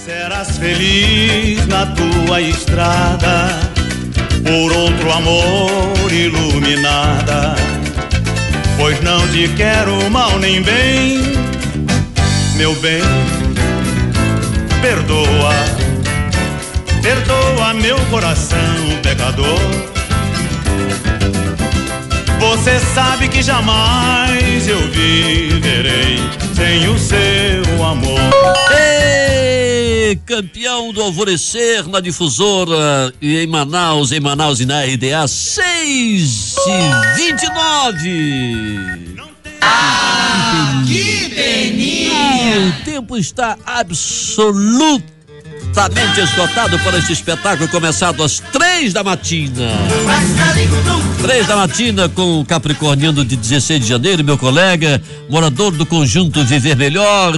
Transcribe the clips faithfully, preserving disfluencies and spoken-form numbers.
Serás feliz na tua estrada, por outro amor iluminada, pois não te quero mal nem bem, meu bem, perdoa, perdoa meu coração pecador. Você sabe que jamais eu viverei sem o seu amor. Ei, campeão do Alvorecer na Difusora e em Manaus, em Manaus e na R D A seis e vinte e nove. Ah, que peninha! Ah, o tempo está absoluto. Totalmente esgotado para este espetáculo começado às três da matina. Três da matina com o capricorniano de dezesseis de janeiro, meu colega, morador do conjunto Viver Melhor,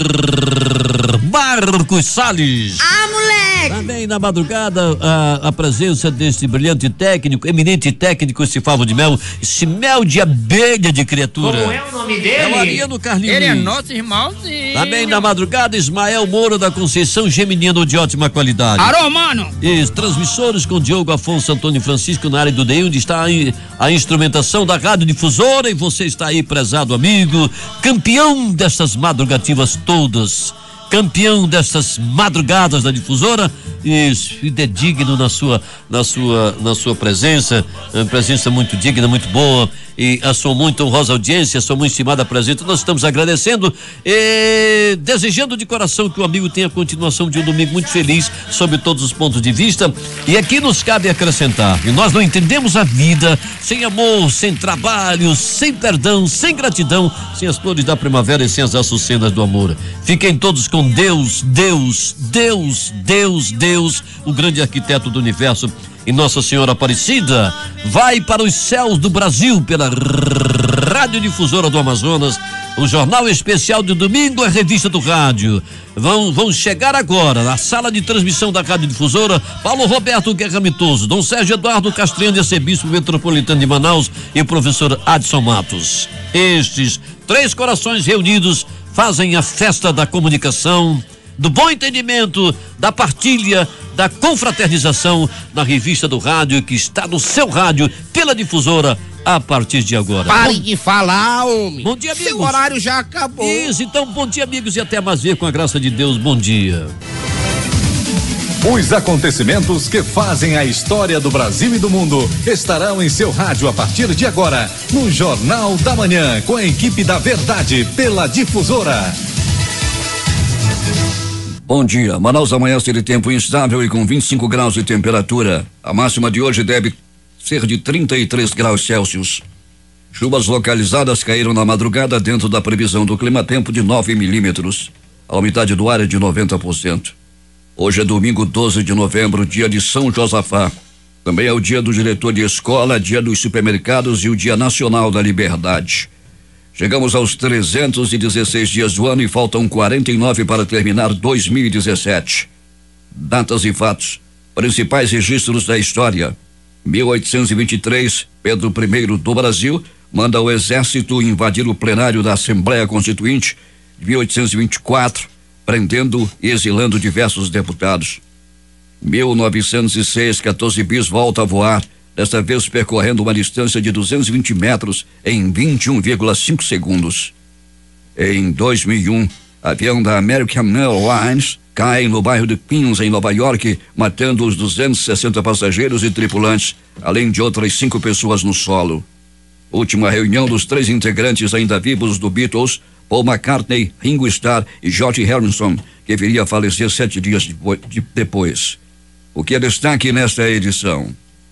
Marcos Salles. Ah, moleque! Também na madrugada a, a presença desse brilhante técnico, eminente técnico, esse favo de mel, esse mel de abelha de criatura. Como é o nome dele? É o Ariano Carlinhos. Ele é nosso irmãozinho. Também na madrugada, Ismael Moura da Conceição, geminiano de ótima qualidade. Alô, mano! E transmissores com Diogo Afonso Antônio Francisco na área do D I, onde está aí a instrumentação da Rádio Difusora, e você está aí, prezado amigo, campeão destas madrugativas todas, campeão dessas madrugadas da Difusora, e fidedigno na sua, na sua, na sua presença, uma presença muito digna, muito boa, e a sua muito honrosa audiência, a sua muito estimada presença. Nós estamos agradecendo e desejando de coração que o amigo tenha a continuação de um domingo muito feliz, sob todos os pontos de vista. E aqui nos cabe acrescentar, e nós não entendemos a vida sem amor, sem trabalho, sem perdão, sem gratidão, sem as flores da primavera e sem as açucenas do amor. Fiquem todos com Deus, Deus, Deus, Deus, Deus, o grande arquiteto do universo, e Nossa Senhora Aparecida. Vai para os céus do Brasil pela Rádio Difusora do Amazonas. O jornal especial de domingo, a revista do rádio. Vão, vão chegar agora na sala de transmissão da Rádio Difusora Paulo Roberto Guerra Mitoso, Dom Sérgio Eduardo Castriani, arcebispo metropolitano de Manaus, e o professor Adson Matos. Estes três corações reunidos fazem a festa da comunicação, do bom entendimento, da partilha, da confraternização na revista do rádio, que está no seu rádio pela Difusora a partir de agora. Pare bom, de falar, homem. Bom dia, amigos. Seu horário já acabou. Isso, então, bom dia, amigos, e até mais ver com a graça de Deus. Bom dia. Os acontecimentos que fazem a história do Brasil e do mundo estarão em seu rádio a partir de agora, no Jornal da Manhã, com a equipe da Verdade pela Difusora. Bom dia. Manaus amanhece de tempo instável e com vinte e cinco graus de temperatura. A máxima de hoje deve ser de trinta e três graus Celsius. Chuvas localizadas caíram na madrugada dentro da previsão do clima-tempo de nove milímetros. A umidade do ar é de noventa por cento. Hoje é domingo doze de novembro, dia de São Josafá. Também é o dia do diretor de escola, dia dos supermercados e o dia nacional da liberdade. Chegamos aos trezentos e dezesseis dias do ano e faltam quarenta e nove para terminar dois mil e dezessete. Datas e fatos. Principais registros da história. mil oitocentos e vinte e três, Pedro I do Brasil manda o exército invadir o plenário da Assembleia Constituinte. mil oitocentos e vinte e quatro, prendendo e exilando diversos deputados. mil novecentos e seis, quatorze bis volta a voar, desta vez percorrendo uma distância de duzentos e vinte metros em vinte e um vírgula cinco segundos. Em dois mil e um, avião da American Airlines cai no bairro de Queens, em Nova York, matando os duzentos e sessenta passageiros e tripulantes, além de outras cinco pessoas no solo. Última reunião dos três integrantes ainda vivos do Beatles, Paul McCartney, Ringo Starr e George Harrison, que viria a falecer sete dias depois. O que é destaque nesta edição?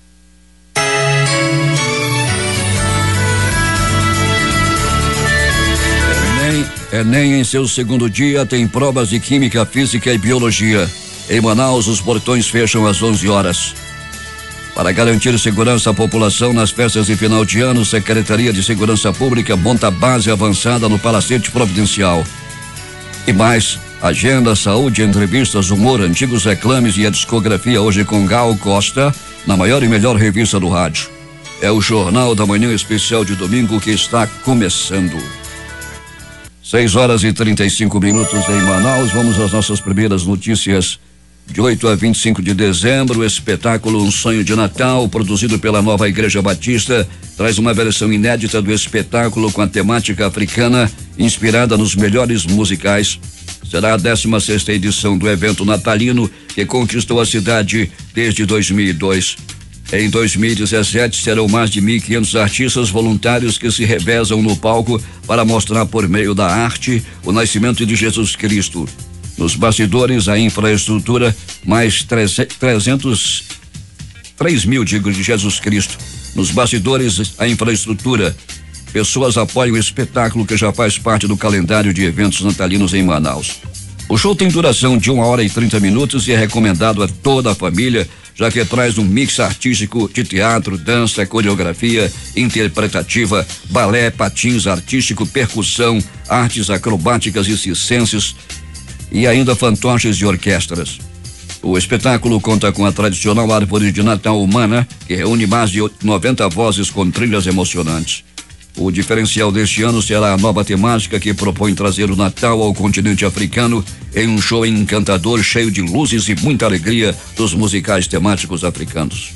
Enem em seu segundo dia tem provas de Química, Física e Biologia. Em Manaus, os portões fecham às onze horas. Para garantir segurança à população nas festas de final de ano, Secretaria de Segurança Pública monta base avançada no Palacete Providencial. E mais, agenda, saúde, entrevistas, humor, antigos reclames e a discografia hoje com Gal Costa, na maior e melhor revista do rádio. É o Jornal da Manhã especial de domingo que está começando. Seis horas e trinta e cinco minutos em Manaus. Vamos às nossas primeiras notícias De oito a vinte e cinco de dezembro, o espetáculo Um Sonho de Natal, produzido pela Nova Igreja Batista, traz uma versão inédita do espetáculo com a temática africana, inspirada nos melhores musicais. Será a décima sexta edição do evento natalino, que conquistou a cidade desde dois mil e dois. Em dois mil e dezessete, serão mais de mil e quinhentos artistas voluntários que se revezam no palco para mostrar por meio da arte o nascimento de Jesus Cristo. Nos bastidores, a infraestrutura, mais trezentos, três mil, digo, de Jesus Cristo. Nos bastidores, a infraestrutura. Pessoas apoiam o espetáculo que já faz parte do calendário de eventos natalinos em Manaus. O show tem duração de uma hora e trinta minutos e é recomendado a toda a família, já que traz um mix artístico de teatro, dança, coreografia, interpretativa, balé, patins artístico, percussão, artes acrobáticas e circenses e ainda fantoches e orquestras. O espetáculo conta com a tradicional árvore de Natal humana, que reúne mais de noventa vozes com trilhas emocionantes. O diferencial deste ano será a nova temática que propõe trazer o Natal ao continente africano em um show encantador, cheio de luzes e muita alegria dos musicais temáticos africanos.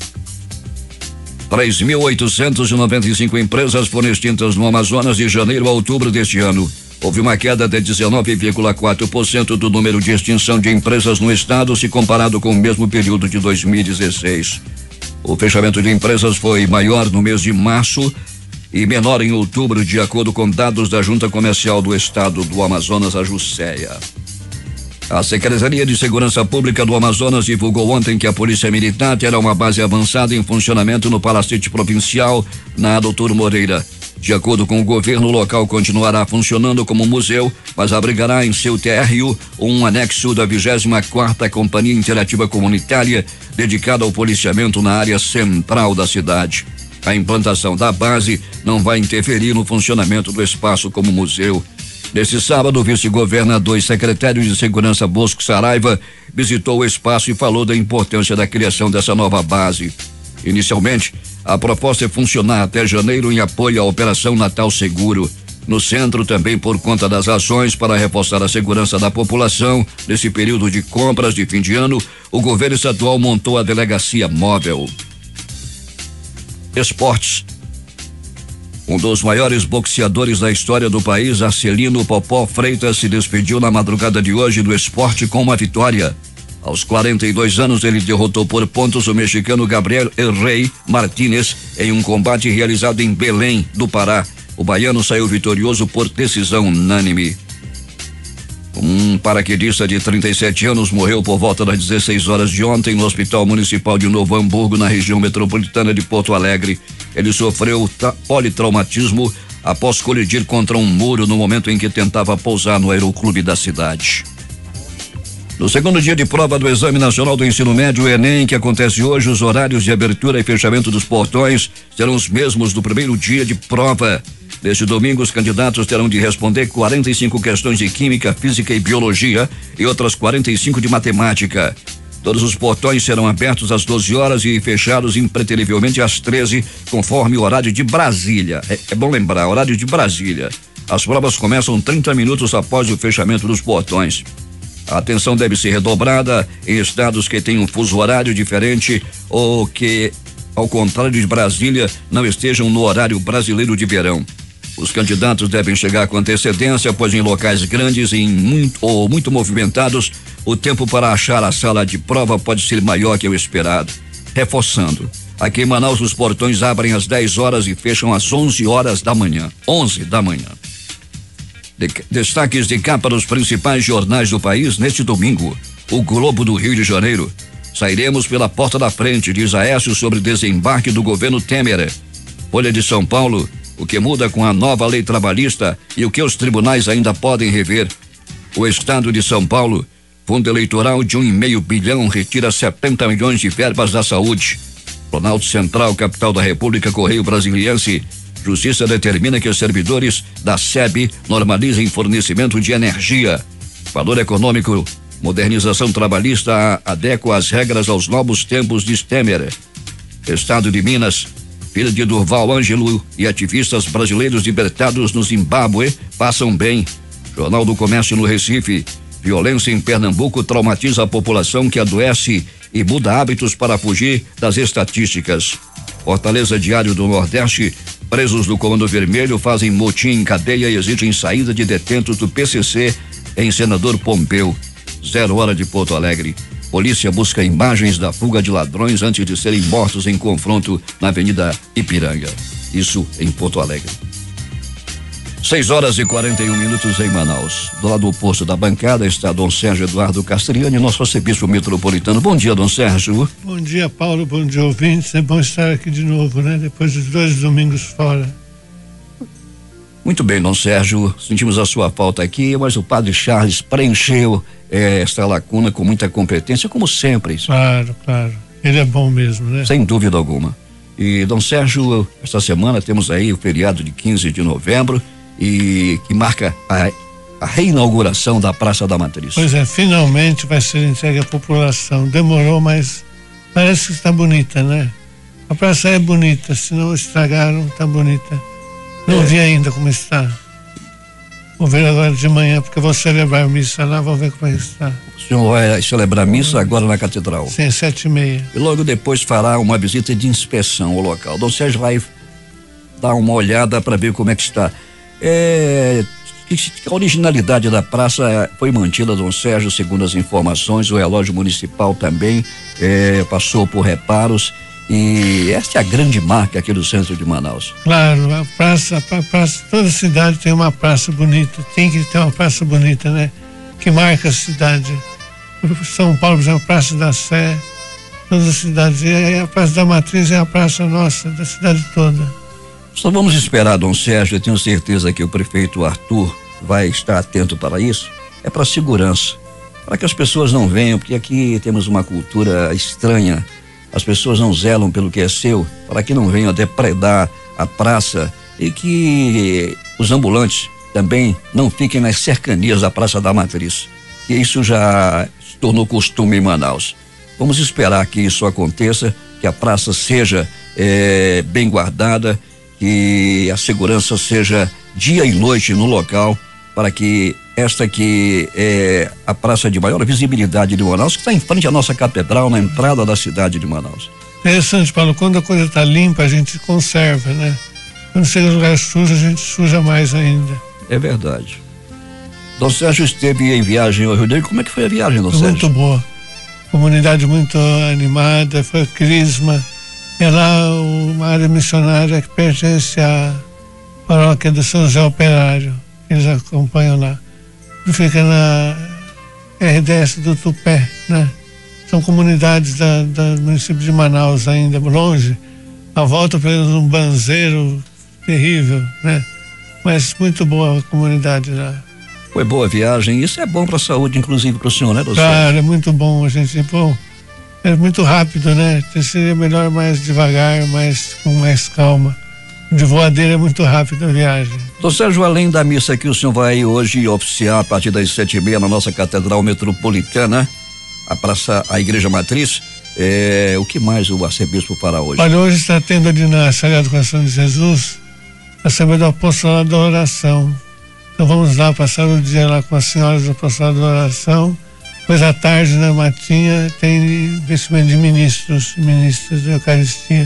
três mil oitocentas e noventa e cinco empresas foram extintas no Amazonas de janeiro a outubro deste ano. Houve uma queda de dezenove vírgula quatro por cento do número de extinção de empresas no estado, se comparado com o mesmo período de dois mil e dezesseis. O fechamento de empresas foi maior no mês de março e menor em outubro, de acordo com dados da Junta Comercial do Estado do Amazonas, a Jusceia. A Secretaria de Segurança Pública do Amazonas divulgou ontem que a Polícia Militar terá uma base avançada em funcionamento no Palacete Provincial, na Doutor Moreira. De acordo com o governo, o local continuará funcionando como museu, mas abrigará em seu térreo um anexo da vigésima quarta Companhia Interativa Comunitária, dedicada ao policiamento na área central da cidade. A implantação da base não vai interferir no funcionamento do espaço como museu. Nesse sábado, o vice-governador e secretário de Segurança Bosco Saraiva visitou o espaço e falou da importância da criação dessa nova base. Inicialmente, a proposta é funcionar até janeiro em apoio à Operação Natal Seguro. No centro, também por conta das ações para reforçar a segurança da população, nesse período de compras de fim de ano, o governo estadual montou a delegacia móvel. Esportes. Um dos maiores boxeadores da história do país, Arcelino Popó Freitas, se despediu na madrugada de hoje do esporte com uma vitória. Aos quarenta e dois anos, ele derrotou por pontos o mexicano Gabriel El Rey Martínez em um combate realizado em Belém, do Pará. O baiano saiu vitorioso por decisão unânime. Um paraquedista de trinta e sete anos morreu por volta das dezesseis horas de ontem no Hospital Municipal de Novo Hamburgo, na região metropolitana de Porto Alegre. Ele sofreu politraumatismo após colidir contra um muro no momento em que tentava pousar no aeroclube da cidade. No segundo dia de prova do Exame Nacional do Ensino Médio, o Enem, que acontece hoje, os horários de abertura e fechamento dos portões serão os mesmos do primeiro dia de prova. Neste domingo, os candidatos terão de responder quarenta e cinco questões de Química, Física e Biologia e outras quarenta e cinco de Matemática. Todos os portões serão abertos às doze horas e fechados impreterivelmente às treze, conforme o horário de Brasília. É, é bom lembrar, horário de Brasília. As provas começam trinta minutos após o fechamento dos portões. A atenção deve ser redobrada em estados que têm um fuso horário diferente ou que, ao contrário de Brasília, não estejam no horário brasileiro de verão. Os candidatos devem chegar com antecedência, pois em locais grandes e muito, ou muito movimentados, o tempo para achar a sala de prova pode ser maior que o esperado. Reforçando, aqui em Manaus os portões abrem às dez horas e fecham às onze horas da manhã. onze da manhã. De, destaques de capa dos principais jornais do país neste domingo. O Globo do Rio de Janeiro. Sairemos pela porta da frente, diz Aécio sobre desembarque do governo Temer. Folha de São Paulo. O que muda com a nova lei trabalhista e o que os tribunais ainda podem rever. O estado de São Paulo, fundo eleitoral de um e meio bilhão, retira setenta milhões de verbas da saúde. Planalto Central, capital da República, Correio Brasiliense. Justiça determina que os servidores da S E B normalizem fornecimento de energia. Valor econômico, modernização trabalhista adequa as regras aos novos tempos de Temer. Estado de Minas. Filha de Durval Ângelo e ativistas brasileiros libertados no Zimbábue passam bem. Jornal do Comércio no Recife. Violência em Pernambuco traumatiza a população que adoece e muda hábitos para fugir das estatísticas. Fortaleza Diário do Nordeste, presos do Comando Vermelho fazem motim em cadeia e exigem saída de detentos do P C C em Senador Pompeu. Zero hora de Porto Alegre. Polícia busca imagens da fuga de ladrões antes de serem mortos em confronto na Avenida Ipiranga. Isso em Porto Alegre. seis horas e quarenta e um minutos em Manaus. Do lado oposto da bancada está Dom Sérgio Eduardo Castriani, nosso arcebispo metropolitano. Bom dia, Dom Sérgio. Bom dia, Paulo. Bom dia, ouvintes. É bom estar aqui de novo, né? Depois dos dois domingos fora. Muito bem, Dom Sérgio. Sentimos a sua falta aqui, mas o Padre Charles preencheu eh, esta lacuna com muita competência, como sempre. Claro, claro. Ele é bom mesmo, né? Sem dúvida alguma. E, Dom Sérgio, esta semana temos aí o feriado de quinze de novembro. E que marca a, a reinauguração da Praça da Matriz. Pois é, finalmente vai ser entregue à população. Demorou, mas parece que está bonita, né? A praça é bonita, se não estragaram, está bonita. Não é. Vi ainda como está. Vou ver agora de manhã, porque eu vou celebrar a missa lá, vou ver como é que está. O senhor vai celebrar a missa agora na Catedral? Sim, sete e meia. E logo depois fará uma visita de inspeção ao local. Dom Sérgio vai dar uma olhada para ver como é que está. É, a originalidade da praça foi mantida, Dom Sérgio, segundo as informações. O relógio municipal também é, passou por reparos e esta é a grande marca aqui do centro de Manaus. Claro, a praça, a praça, toda cidade tem uma praça bonita, tem que ter uma praça bonita, né? Que marca a cidade. São Paulo, por exemplo, a Praça da Sé, todas as cidades, e a Praça da Matriz é a praça nossa, da cidade toda. Só vamos esperar, Dom Sérgio. Eu tenho certeza que o prefeito Arthur vai estar atento para isso. É para segurança, para que as pessoas não venham, porque aqui temos uma cultura estranha. As pessoas não zelam pelo que é seu, para que não venham depredar a praça e que os ambulantes também não fiquem nas cercanias da Praça da Matriz. E isso já se tornou costume em Manaus. Vamos esperar que isso aconteça, que a praça seja eh, bem guardada, que a segurança seja dia e noite no local, para que esta que é a praça de maior visibilidade de Manaus, que está em frente à nossa catedral, na entrada da cidade de Manaus. Interessante, Paulo, quando a coisa está limpa, a gente conserva, né? Quando chega no lugar sujo, a gente suja mais ainda. É verdade. Dom Sérgio esteve em viagem ao Rio de Janeiro. Como é que foi a viagem, Dom Foi Sérgio? muito boa. Comunidade muito animada, foi Crisma. É lá uma área missionária que pertence à paróquia do São José Operário, que eles acompanham lá. Fica na R D S do Tupé, né? São comunidades da, da, do município de Manaus ainda, longe. A volta para eles um banzeiro terrível, né? Mas muito boa a comunidade lá. Foi boa a viagem, isso é bom para a saúde, inclusive para o senhor, né, Dom Sérgio? Claro, é muito bom, a gente, bom. É muito rápido, né? Seria melhor mais devagar, mais com mais calma. De voadeira é muito rápido a viagem. Dom Sérgio, além da missa que o senhor vai hoje oficiar a partir das sete e meia na nossa Catedral Metropolitana, a praça, a Igreja Matriz, é, o que mais o arcebispo fará hoje? Olha, hoje está tendo ali na Sagrado Coração de Jesus a Assembleia do Apostolado da Oração. Então vamos lá passar o dia lá com as senhoras do Apostolado da Oração. Depois à tarde, na matinha, tem investimento de ministros, ministros da Eucaristia.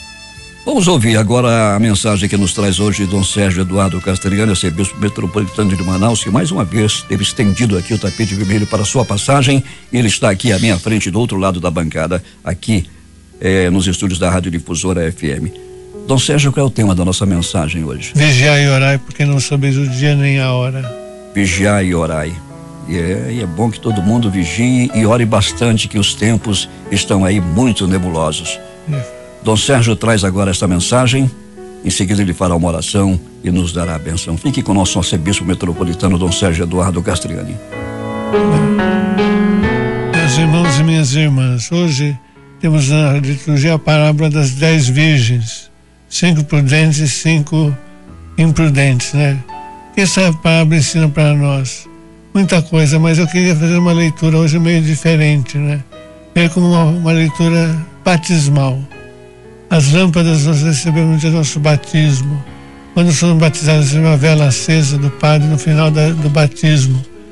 Vamos ouvir agora a mensagem que nos traz hoje Dom Sérgio Eduardo Castriani, arcebispo metropolitano de Manaus, que mais uma vez teve estendido aqui o tapete vermelho para sua passagem. Ele está aqui à minha frente, do outro lado da bancada, aqui eh, nos estúdios da Rádio Difusora F M. Dom Sérgio, qual é o tema da nossa mensagem hoje? Vigiai e orai, porque não sabeis o dia nem a hora. Vigiai e orai. E é, e é bom que todo mundo vigie e ore bastante, que os tempos estão aí muito nebulosos. É. Dom Sérgio traz agora esta mensagem, em seguida ele fará uma oração e nos dará a bênção. Fique com o nosso arcebispo metropolitano, Dom Sérgio Eduardo Castriani. Meus irmãos e minhas irmãs, hoje temos na liturgia a parábola das dez virgens, cinco prudentes e cinco imprudentes, né? Essa parábola ensina para nós muita coisa, mas eu queria fazer uma leitura hoje meio diferente, né? Ver como uma, uma leitura batismal. As lâmpadas nós recebemos no dia do nosso batismo. Quando somos batizados, recebemos uma vela acesa do padre no final da, do batismo.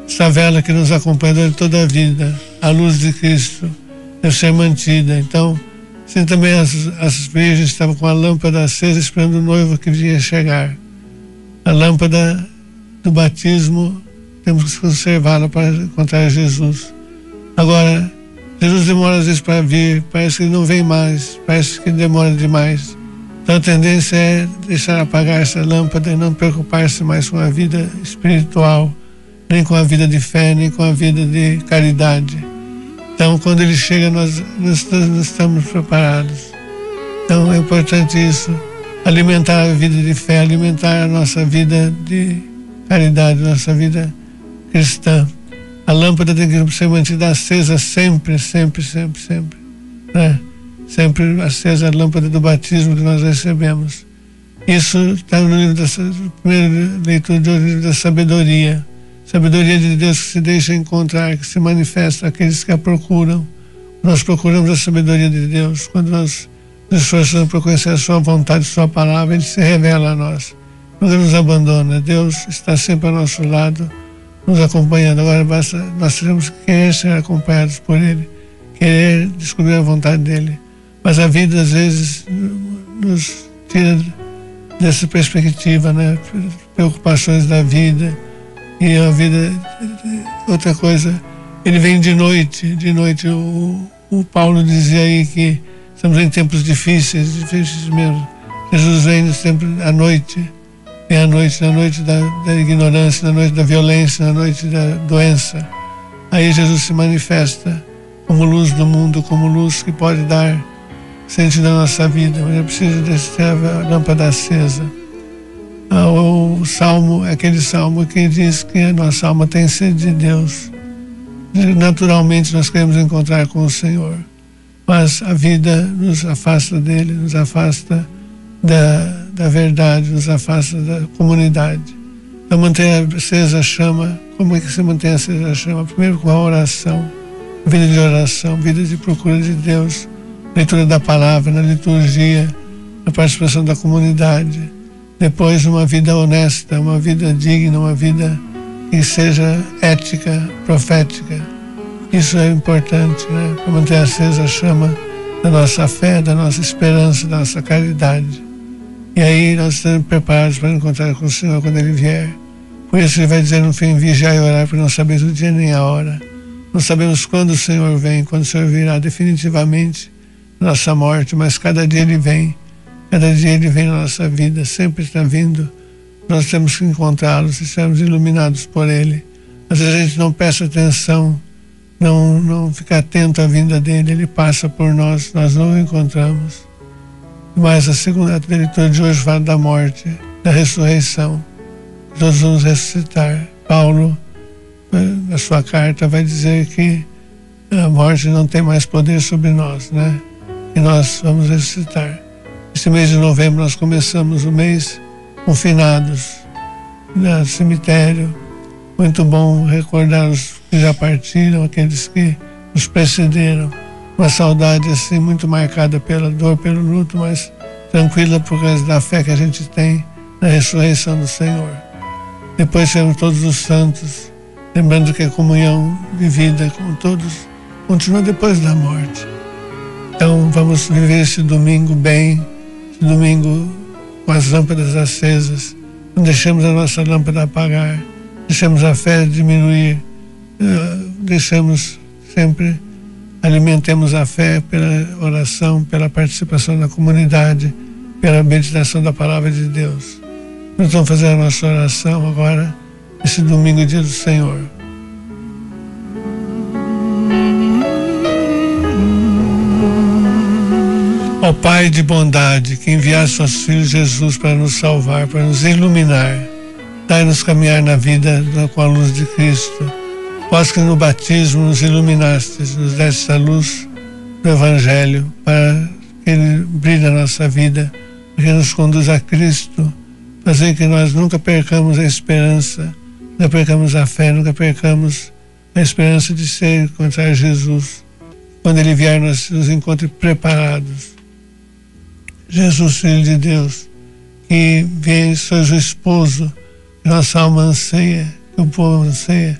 essa vela que nos acompanha durante toda a vida, a luz de Cristo, deve ser mantida. Então, assim também as, as virgens estavam com a lâmpada acesa esperando o noivo que vinha chegar. A lâmpada do batismo, temos que conservá-la para encontrar Jesus. Agora, Jesus demora às vezes para vir, parece que não vem mais, parece que demora demais. Então a tendência é deixar apagar essa lâmpada e não preocupar-se mais com a vida espiritual, nem com a vida de fé, nem com a vida de caridade. Então quando ele chega, nós não estamos preparados. Então é importante isso, alimentar a vida de fé, alimentar a nossa vida de caridade, nossa vida cristã. A lâmpada tem que ser mantida acesa sempre, sempre, sempre, sempre, né? Sempre acesa a lâmpada do batismo que nós recebemos. Isso está no livro da primeira leitura do livro da sabedoria. Sabedoria de Deus que se deixa encontrar, que se manifesta àqueles que a procuram. Nós procuramos a sabedoria de Deus. Quando nós nos esforçamos para conhecer a sua vontade, a sua palavra, ele se revela a nós. Nunca nos abandona. Deus está sempre ao nosso lado, nos acompanhando. Agora basta, nós temos que querer ser acompanhados por ele, querer descobrir a vontade dele. Mas a vida às vezes nos tira dessa perspectiva, né? Preocupações da vida e a vida, outra coisa, ele vem de noite, de noite. O, o Paulo dizia aí que estamos em tempos difíceis, difíceis mesmo. Jesus vem sempre à noite, vem à noite, na noite da, da ignorância, na noite da violência, na noite da doença. Aí Jesus se manifesta como luz do mundo, como luz que pode dar sentido à nossa vida, mas é preciso ter a lâmpada acesa. Ah, o salmo é aquele salmo que diz que a nossa alma tem sede de Deus. Naturalmente nós queremos encontrar com o Senhor, mas a vida nos afasta dele, nos afasta da, da verdade, nos afasta da comunidade. Então manter acesa a chama. Como é que se mantém acesa a chama? Primeiro com a oração, vida de oração, vida de procura de Deus, leitura da palavra, na liturgia, na participação da comunidade. Depois uma vida honesta, uma vida digna, uma vida que seja ética, profética. Isso é importante, né? Para manter acesa a chama da nossa fé, da nossa esperança, da nossa caridade. E aí nós estamos preparados para encontrar com o Senhor quando Ele vier. Por isso Ele vai dizer no fim, vigiai e orar, porque não sabeis o dia nem a hora. Não sabemos quando o Senhor vem, quando o Senhor virá definitivamente nossa morte, mas cada dia Ele vem, cada dia Ele vem na nossa vida, sempre está vindo. Nós temos que encontrá-lo, se sermos iluminados por Ele. Às vezes a gente não presta atenção, não, não fica atento à vinda dEle, Ele passa por nós, nós não o encontramos. Mas a segunda a leitura de hoje fala da morte, da ressurreição. Todos vamos ressuscitar. Paulo, na sua carta, vai dizer que a morte não tem mais poder sobre nós, né? E nós vamos ressuscitar. Esse mês de novembro nós começamos o mês confinados no cemitério. Muito bom recordar os que já partiram, aqueles que nos precederam. Uma saudade assim muito marcada pela dor, pelo luto, mas tranquila por causa da fé que a gente tem na ressurreição do Senhor. Depois temos todos os santos, lembrando que a comunhão de vida com todos continua depois da morte. Então vamos viver esse domingo bem, esse domingo com as lâmpadas acesas. Não deixemos a nossa lâmpada apagar, deixemos a fé diminuir, deixemos sempre, alimentemos a fé pela oração, pela participação na comunidade, pela meditação da palavra de Deus. Nós vamos fazer a nossa oração agora, esse domingo, dia do Senhor. Ó Pai de bondade, que enviaste nosso Filho Jesus para nos salvar, para nos iluminar, dai-nos caminhar na vida com a luz de Cristo. Vós que no batismo nos iluminastes, nos deste a luz do Evangelho, para que ele brilhe na nossa vida, para que nos conduza a Cristo, fazer que nós nunca percamos a esperança, nunca percamos a fé, nunca percamos a esperança de ser encontrar Jesus. Quando Ele vier, nós nos encontre preparados. Jesus, Filho de Deus, que vem, sois o esposo que nossa alma anseia, que o povo anseia,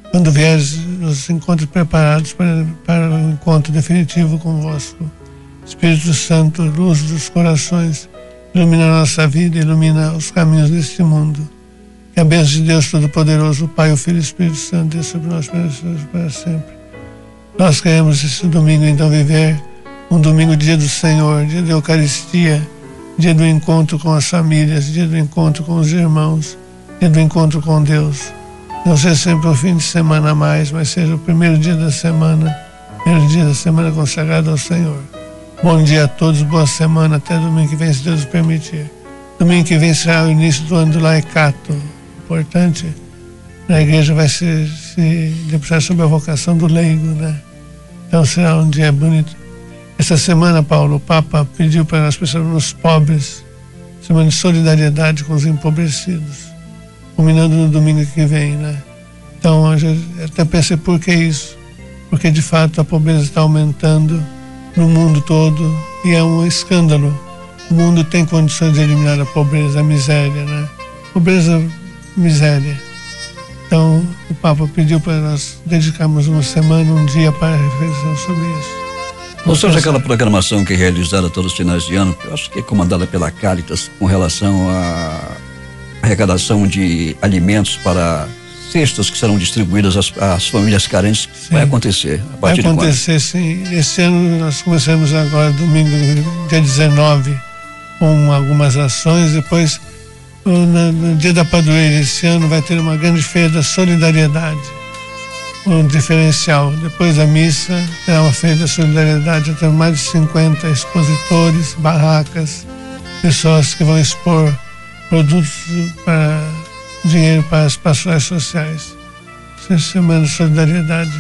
Quando vieres, nos encontre preparados para, para o encontro definitivo convosco. Espírito Santo, luz dos corações, ilumina a nossa vida, ilumina os caminhos deste mundo. Que a bênção de Deus Todo-Poderoso, o Pai, o Filho e o Espírito Santo, desça sobre nós para sempre. Nós queremos esse domingo, então, viver um domingo, dia do Senhor, dia da Eucaristia, dia do encontro com as famílias, dia do encontro com os irmãos, dia do encontro com Deus. Não seja sempre o fim de semana a mais, mas seja o primeiro dia da semana, primeiro dia da semana consagrado ao Senhor. Bom dia a todos, boa semana, até domingo que vem, se Deus permitir. Domingo que vem será o início do ano do laicato. Importante, a igreja vai se, se debruçar sobre a vocação do leigo, né? Então será um dia bonito. Essa semana, Paulo, o Papa pediu para nós pensarmos nos pobres, semana de solidariedade com os empobrecidos, culminando no domingo que vem, né? Então, eu até pensei, por que isso? Porque, de fato, a pobreza está aumentando no mundo todo e é um escândalo. O mundo tem condições de eliminar a pobreza, a miséria, né? Pobreza, miséria. Então, o Papa pediu para nós dedicarmos uma semana, um dia para reflexão sobre isso. Ou seja, aquela programação que é realizada todos os finais de ano, eu acho que é comandada pela Caritas com relação à arrecadação de alimentos para cestas que serão distribuídas às, às famílias carentes, sim, vai acontecer a partir vai acontecer, de sim. Esse ano nós começamos agora, domingo, dia dezenove, com algumas ações. Depois, no, no dia da padroeira, esse ano vai ter uma grande feira da solidariedade, um diferencial. Depois da missa, terá uma feira da solidariedade, tem mais de cinquenta expositores, barracas, pessoas que vão expor produtos para dinheiro para as pastorais sociais. Essa semana de solidariedade.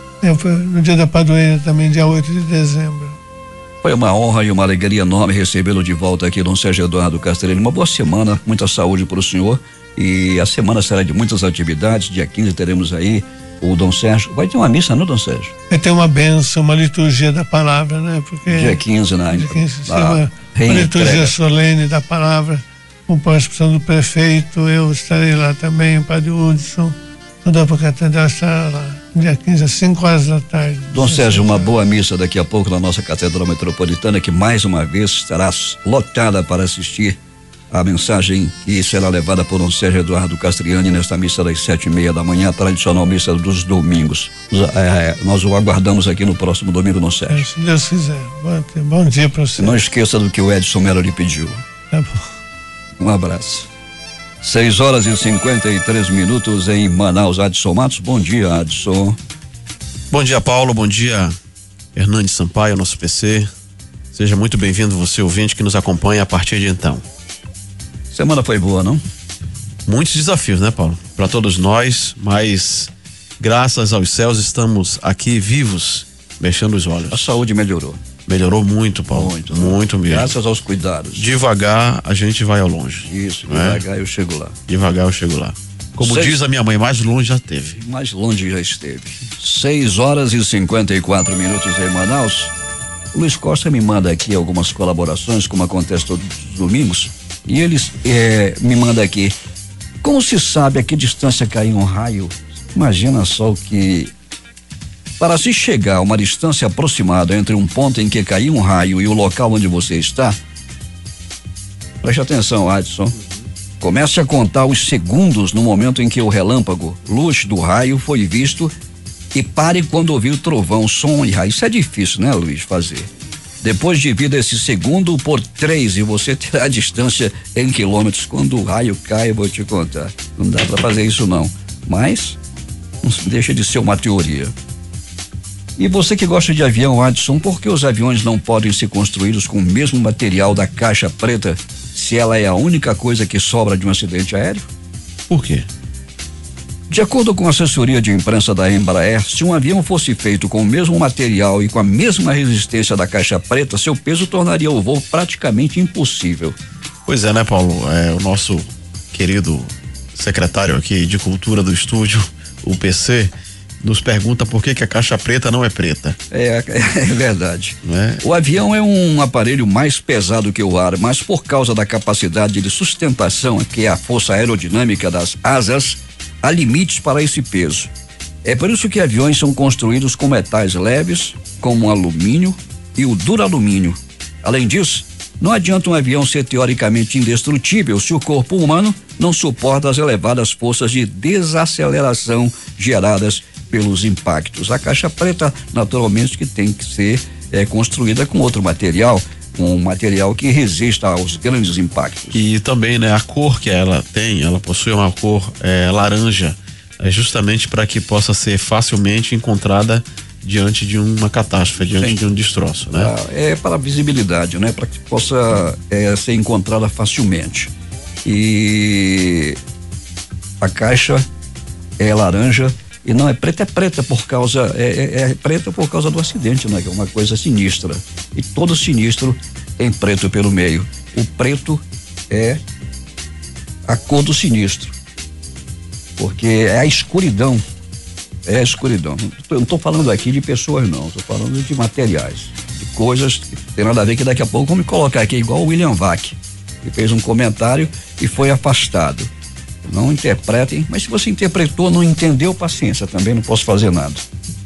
No dia da padroeira também, dia oito de dezembro. Foi uma honra e uma alegria enorme recebê-lo de volta aqui, Dom Sérgio Eduardo Castrelli. Uma boa semana, muita saúde para o senhor. E a semana será de muitas atividades. Dia quinze teremos aí o Dom Sérgio. Vai ter uma missa, não, Dom Sérgio? Vai ter uma bênção, uma liturgia da palavra, né? Porque dia quinze, né? Dia quinze, uma, uma liturgia solene da palavra, com participação do prefeito. Eu estarei lá também, o padre Hudson, toda a catedral estará lá. Dia quinze, às cinco horas da tarde. Dom Sérgio, uma boa missa daqui a pouco na nossa Catedral Metropolitana, que mais uma vez estará lotada para assistir a mensagem que será levada por Dom Sérgio Eduardo Castriani nesta missa das sete e meia da manhã, a tradicional missa dos domingos. É, nós o aguardamos aqui no próximo domingo, Dom Sérgio. É, se Deus quiser. Bom, bom dia para você. Não esqueça do que o Edson Melo lhe pediu. Tá bom. Um abraço. seis horas e cinquenta e três minutos em Manaus. Adson Matos, bom dia, Adson. Bom dia, Paulo, bom dia, Hernandes Sampaio, nosso P C. Seja muito bem-vindo, você ouvinte que nos acompanha a partir de então. Semana foi boa, não? Muitos desafios, né, Paulo? Para todos nós, mas graças aos céus estamos aqui vivos, mexendo os olhos. A saúde melhorou. Melhorou muito, Paulo. Muito, muito mesmo. Graças aos cuidados. Devagar a gente vai ao longe. Isso, devagar é? eu chego lá. Devagar eu chego lá. Como Seis... diz a minha mãe, mais longe já esteve. Mais longe já esteve. seis horas e cinquenta e quatro minutos em Manaus. O Luiz Costa me manda aqui algumas colaborações, como acontece todos os domingos. E eles é, me manda aqui. Como se sabe a que distância caiu um raio? Imagina só o que... Para se chegar a uma distância aproximada entre um ponto em que caiu um raio e o local onde você está, preste atenção, Adson. Comece a contar os segundos no momento em que o relâmpago, luz do raio, foi visto e pare quando ouvir o trovão, som e raio. Isso é difícil, né, Luiz, fazer. Depois divida esse segundo por três e você terá a distância em quilômetros. Quando o raio cai, eu vou te contar. Não dá para fazer isso não, mas não deixa de ser uma teoria. E você que gosta de avião, Adson, por que os aviões não podem ser construídos com o mesmo material da caixa preta, se ela é a única coisa que sobra de um acidente aéreo? Por quê? De acordo com a assessoria de imprensa da Embraer, se um avião fosse feito com o mesmo material e com a mesma resistência da caixa preta, seu peso tornaria o voo praticamente impossível. Pois é, né, Paulo? É, o nosso querido secretário aqui de Cultura do estúdio, o P C, nos pergunta por que que a caixa preta não é preta. É, é verdade. É? O avião é um aparelho mais pesado que o ar, mas por causa da capacidade de sustentação, que é a força aerodinâmica das asas, há limites para esse peso. É por isso que aviões são construídos com metais leves, como o alumínio e o duralumínio. Além disso, não adianta um avião ser teoricamente indestrutível se o corpo humano não suporta as elevadas forças de desaceleração geradas pelos impactos. A caixa preta, naturalmente, que tem que ser é, construída com outro material, com um material que resista aos grandes impactos. E também, né, a cor que ela tem, ela possui uma cor é, laranja, é justamente para que possa ser facilmente encontrada diante de uma catástrofe, diante Sim. de um destroço, né? Ah, é para a visibilidade, né? Para que possa é, ser encontrada facilmente. E a caixa é laranja e não é preta, é preta por causa é, é, é preta por causa do acidente, né? Que é uma coisa sinistra. E todo sinistro tem preto pelo meio. O preto é a cor do sinistro, porque é a escuridão. É a escuridão. Eu não estou falando aqui de pessoas, não. Estou falando de materiais, de coisas que tem nada a ver, que daqui a pouco vamos me colocar aqui igual o William Vac, que fez um comentário e foi afastado. Não interpretem, mas se você interpretou, não entendeu, paciência, também não posso fazer nada.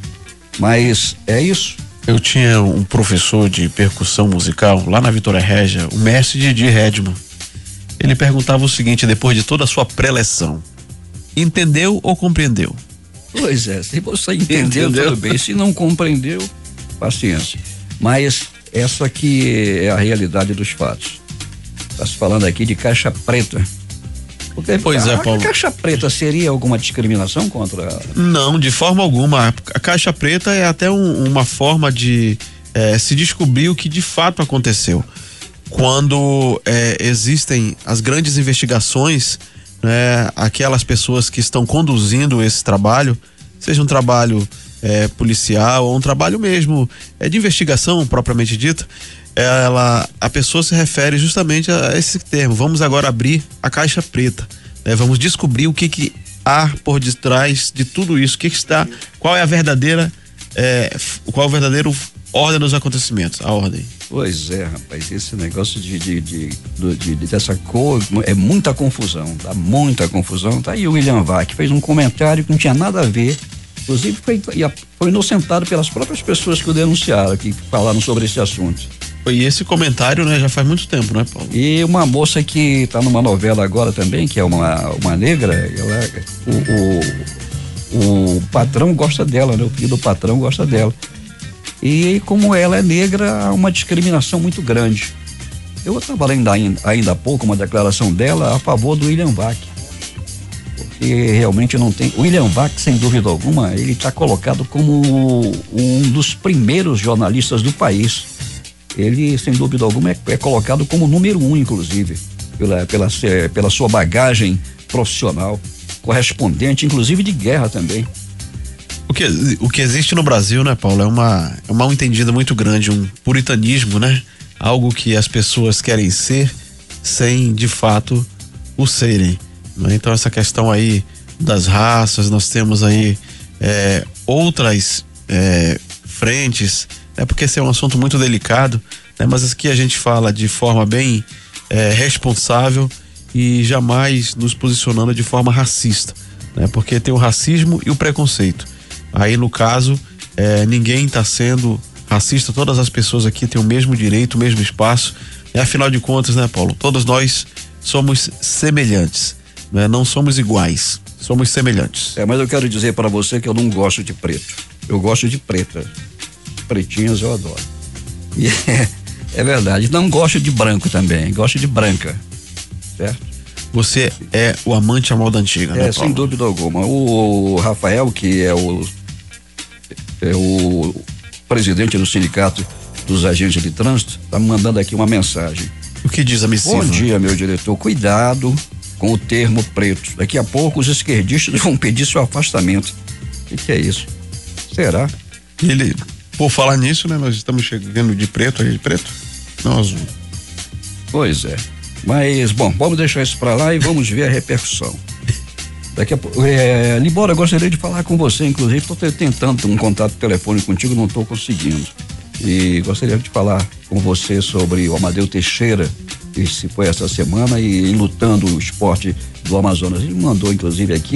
Mas é isso. Eu tinha um professor de percussão musical lá na Vitória Régia, o mestre Didi Redman. Ele perguntava o seguinte, depois de toda a sua preleção: entendeu ou compreendeu? Pois é, se você entendeu, entendeu, tudo bem. Se não compreendeu, paciência. Mas essa aqui é a realidade dos fatos. Está se falando aqui de caixa preta. Porque pois a, é, Paulo. A caixa preta seria alguma discriminação contra? Não, de forma alguma. A caixa preta é até um, uma forma de é, se descobrir o que de fato aconteceu. Quando é, existem as grandes investigações, né, aquelas pessoas que estão conduzindo esse trabalho, seja um trabalho é, policial ou um trabalho mesmo é, de investigação propriamente dita, ela, a pessoa se refere justamente a esse termo. Vamos agora abrir a caixa preta, né? Vamos descobrir o que que há por detrás de tudo isso, o que que está, qual é a verdadeira é, qual é o verdadeiro ordem dos acontecimentos, a ordem. Pois é, rapaz, esse negócio de, de, de, de, de, de dessa cor é muita confusão, dá muita confusão. Tá aí o William Vac fez um comentário que não tinha nada a ver, inclusive foi, foi inocentado pelas próprias pessoas que o denunciaram, que falaram sobre esse assunto. E esse comentário, né, já faz muito tempo, né, Paulo? E uma moça que está numa novela agora também, que é uma, uma negra, ela, o, o, o patrão gosta dela, né? O filho do patrão gosta dela. E como ela é negra, há uma discriminação muito grande. Eu estava lendo ainda, ainda há pouco uma declaração dela a favor do William Vac, porque realmente não tem. O William Vac, sem dúvida alguma, ele está colocado como um dos primeiros jornalistas do país. Ele, sem dúvida alguma, é, é colocado como número um, inclusive, pela, pela, pela sua bagagem profissional, correspondente, inclusive de guerra também. O que, o que existe no Brasil, né, Paulo, é uma, é um mal entendido muito grande, um puritanismo, né? Algo que as pessoas querem ser sem, de fato, o serem, né? Então, essa questão aí das raças, nós temos aí é, outras é, frentes, é porque esse é um assunto muito delicado, né? Mas aqui a gente fala de forma bem é, responsável e jamais nos posicionando de forma racista, né? Porque tem o racismo e o preconceito. Aí, no caso, é, ninguém está sendo racista, todas as pessoas aqui têm o mesmo direito, o mesmo espaço. E, afinal de contas, né, Paulo? Todos nós somos semelhantes, né? Não somos iguais, somos semelhantes. É, mas eu quero dizer para você que eu não gosto de preto. Eu gosto de preta. Pretinhas eu adoro. E é, é verdade. Não gosto de branco também, gosto de branca. Certo? Você é o amante à moda antiga, é, né, Paulo? Sem dúvida alguma. O Rafael, que é o é o presidente do sindicato dos agentes de trânsito, está me mandando aqui uma mensagem. O que diz a missiva? Bom dia, meu diretor. Cuidado com o termo preto. Daqui a pouco os esquerdistas vão pedir seu afastamento. O que, que é isso? Será? Ele, por falar nisso, né? Nós estamos chegando de preto, aí de preto, não azul. Pois é. Mas, bom, vamos deixar isso para lá e vamos ver a repercussão. Daqui a pouco, é, Libório, eu gostaria de falar com você, inclusive, estou tentando um contato telefônico contigo, não estou conseguindo. E gostaria de falar com você sobre o Amadeu Teixeira, que se foi essa semana e, e lutando o esporte do Amazonas. Ele mandou, inclusive, aqui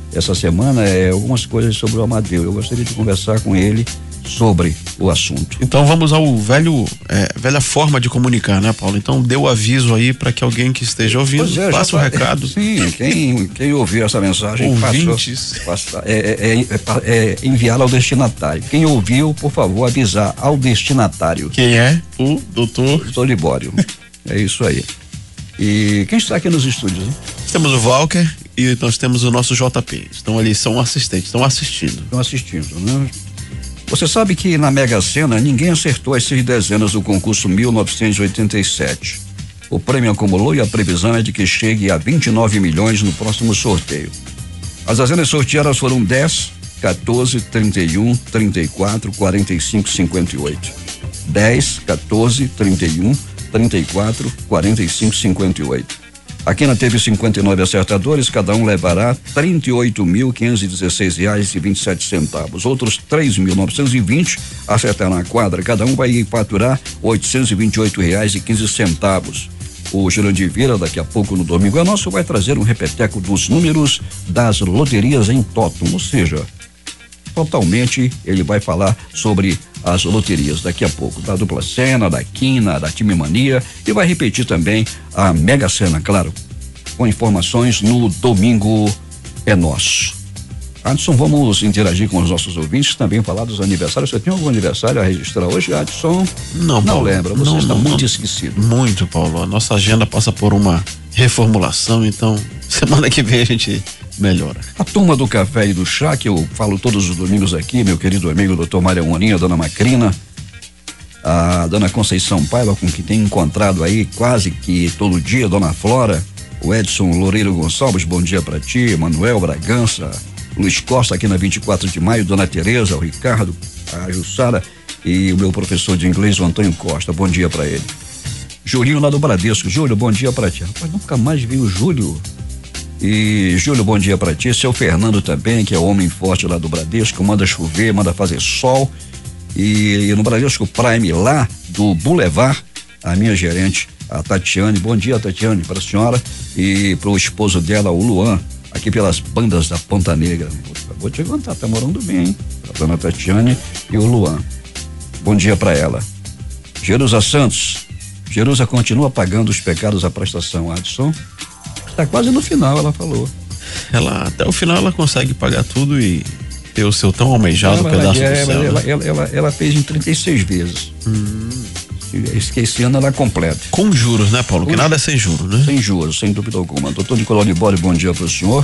essa semana é algumas coisas sobre o Amadeu. Eu gostaria de conversar com ele sobre o assunto. Então vamos ao velho, é, velha forma de comunicar, né, Paulo? Então dê o aviso aí para que alguém que esteja ouvindo é, passe o recado. Sim, quem, quem ouviu essa mensagem ouvintes passou, passa, é, é, é, é enviar ao destinatário. Quem ouviu, por favor, avisar ao destinatário. Quem é? O doutor Doutor Libório. É isso aí. E quem está aqui nos estúdios, hein? Temos o Walker e nós temos o nosso J P. Estão ali, são assistentes, estão assistindo. Estão assistindo, né? Você sabe que na Mega Sena ninguém acertou as seis dezenas do concurso mil novecentos e oitenta e sete. O prêmio acumulou e a previsão é de que chegue a vinte e nove milhões no próximo sorteio. As dezenas sorteadas foram dez, quatorze, trinta e um, trinta e quatro, quarenta e cinco, cinquenta e oito. dez, quatorze, trinta e um, trinta e quatro, quarenta e cinco, cinquenta e oito. A Quina teve cinquenta e nove acertadores, cada um levará trinta e oito mil, quinhentos e dezesseis reais e vinte e sete centavos. Outros três mil novecentos e vinte acertaram a quadra, cada um vai faturar oitocentos e vinte e oito reais e quinze centavos. O Jurandir Vieira, daqui a pouco no Domingo é Nosso, vai trazer um repeteco dos números das loterias em totum, ou seja, totalmente ele vai falar sobre as loterias daqui a pouco, da Dupla Sena, da Quina, da Time Mania, e vai repetir também a Mega Sena, claro, com informações no Domingo é Nosso. Adson, vamos interagir com os nossos ouvintes, também falar dos aniversários. Você tem algum aniversário a registrar hoje, Adson? Não, não Paulo, lembra, você não, está não, muito não, esquecido. Muito, Paulo, a nossa agenda passa por uma reformulação, então semana que vem a gente melhora. A turma do café e do chá, que eu falo todos os domingos aqui, meu querido amigo doutor Mário Moninha, a dona Macrina, a dona Conceição Paiva, com que tem encontrado aí quase que todo dia, dona Flora, o Edson Loureiro Gonçalves, bom dia pra ti, Manuel Bragança, Luiz Costa aqui na vinte e quatro de maio, dona Tereza, o Ricardo, a Jussara e o meu professor de inglês, o Antônio Costa, bom dia pra ele. Julinho lá do Bradesco, Júlio, bom dia pra ti. Rapaz, nunca mais vi o Júlio. E Júlio, bom dia pra ti. Seu Fernando também, que é o homem forte lá do Bradesco, manda chover, manda fazer sol. E, e no Bradesco Prime, lá do Boulevard, a minha gerente, a Tatiane, bom dia, Tatiane, para a senhora e pro esposo dela, o Luan, aqui pelas bandas da Ponta Negra. Vou te contar, tá morando bem, hein? A dona Tatiane e o Luan. Bom dia pra ela. Jerusa Santos, Jerusa continua pagando os pecados à prestação, Adson. Tá quase no final, ela falou. Ela, até o final, ela consegue pagar tudo e ter o seu tão almejado não, pedaço é, do céu. Ela, né? ela, ela, ela fez em trinta e seis vezes. Hum. Esse ano ela completa. Com juros, né, Paulo? Que Com nada é sem juros, né? Sem juros, sem dúvida alguma. Doutor Nicolau Libório, bom dia para o senhor.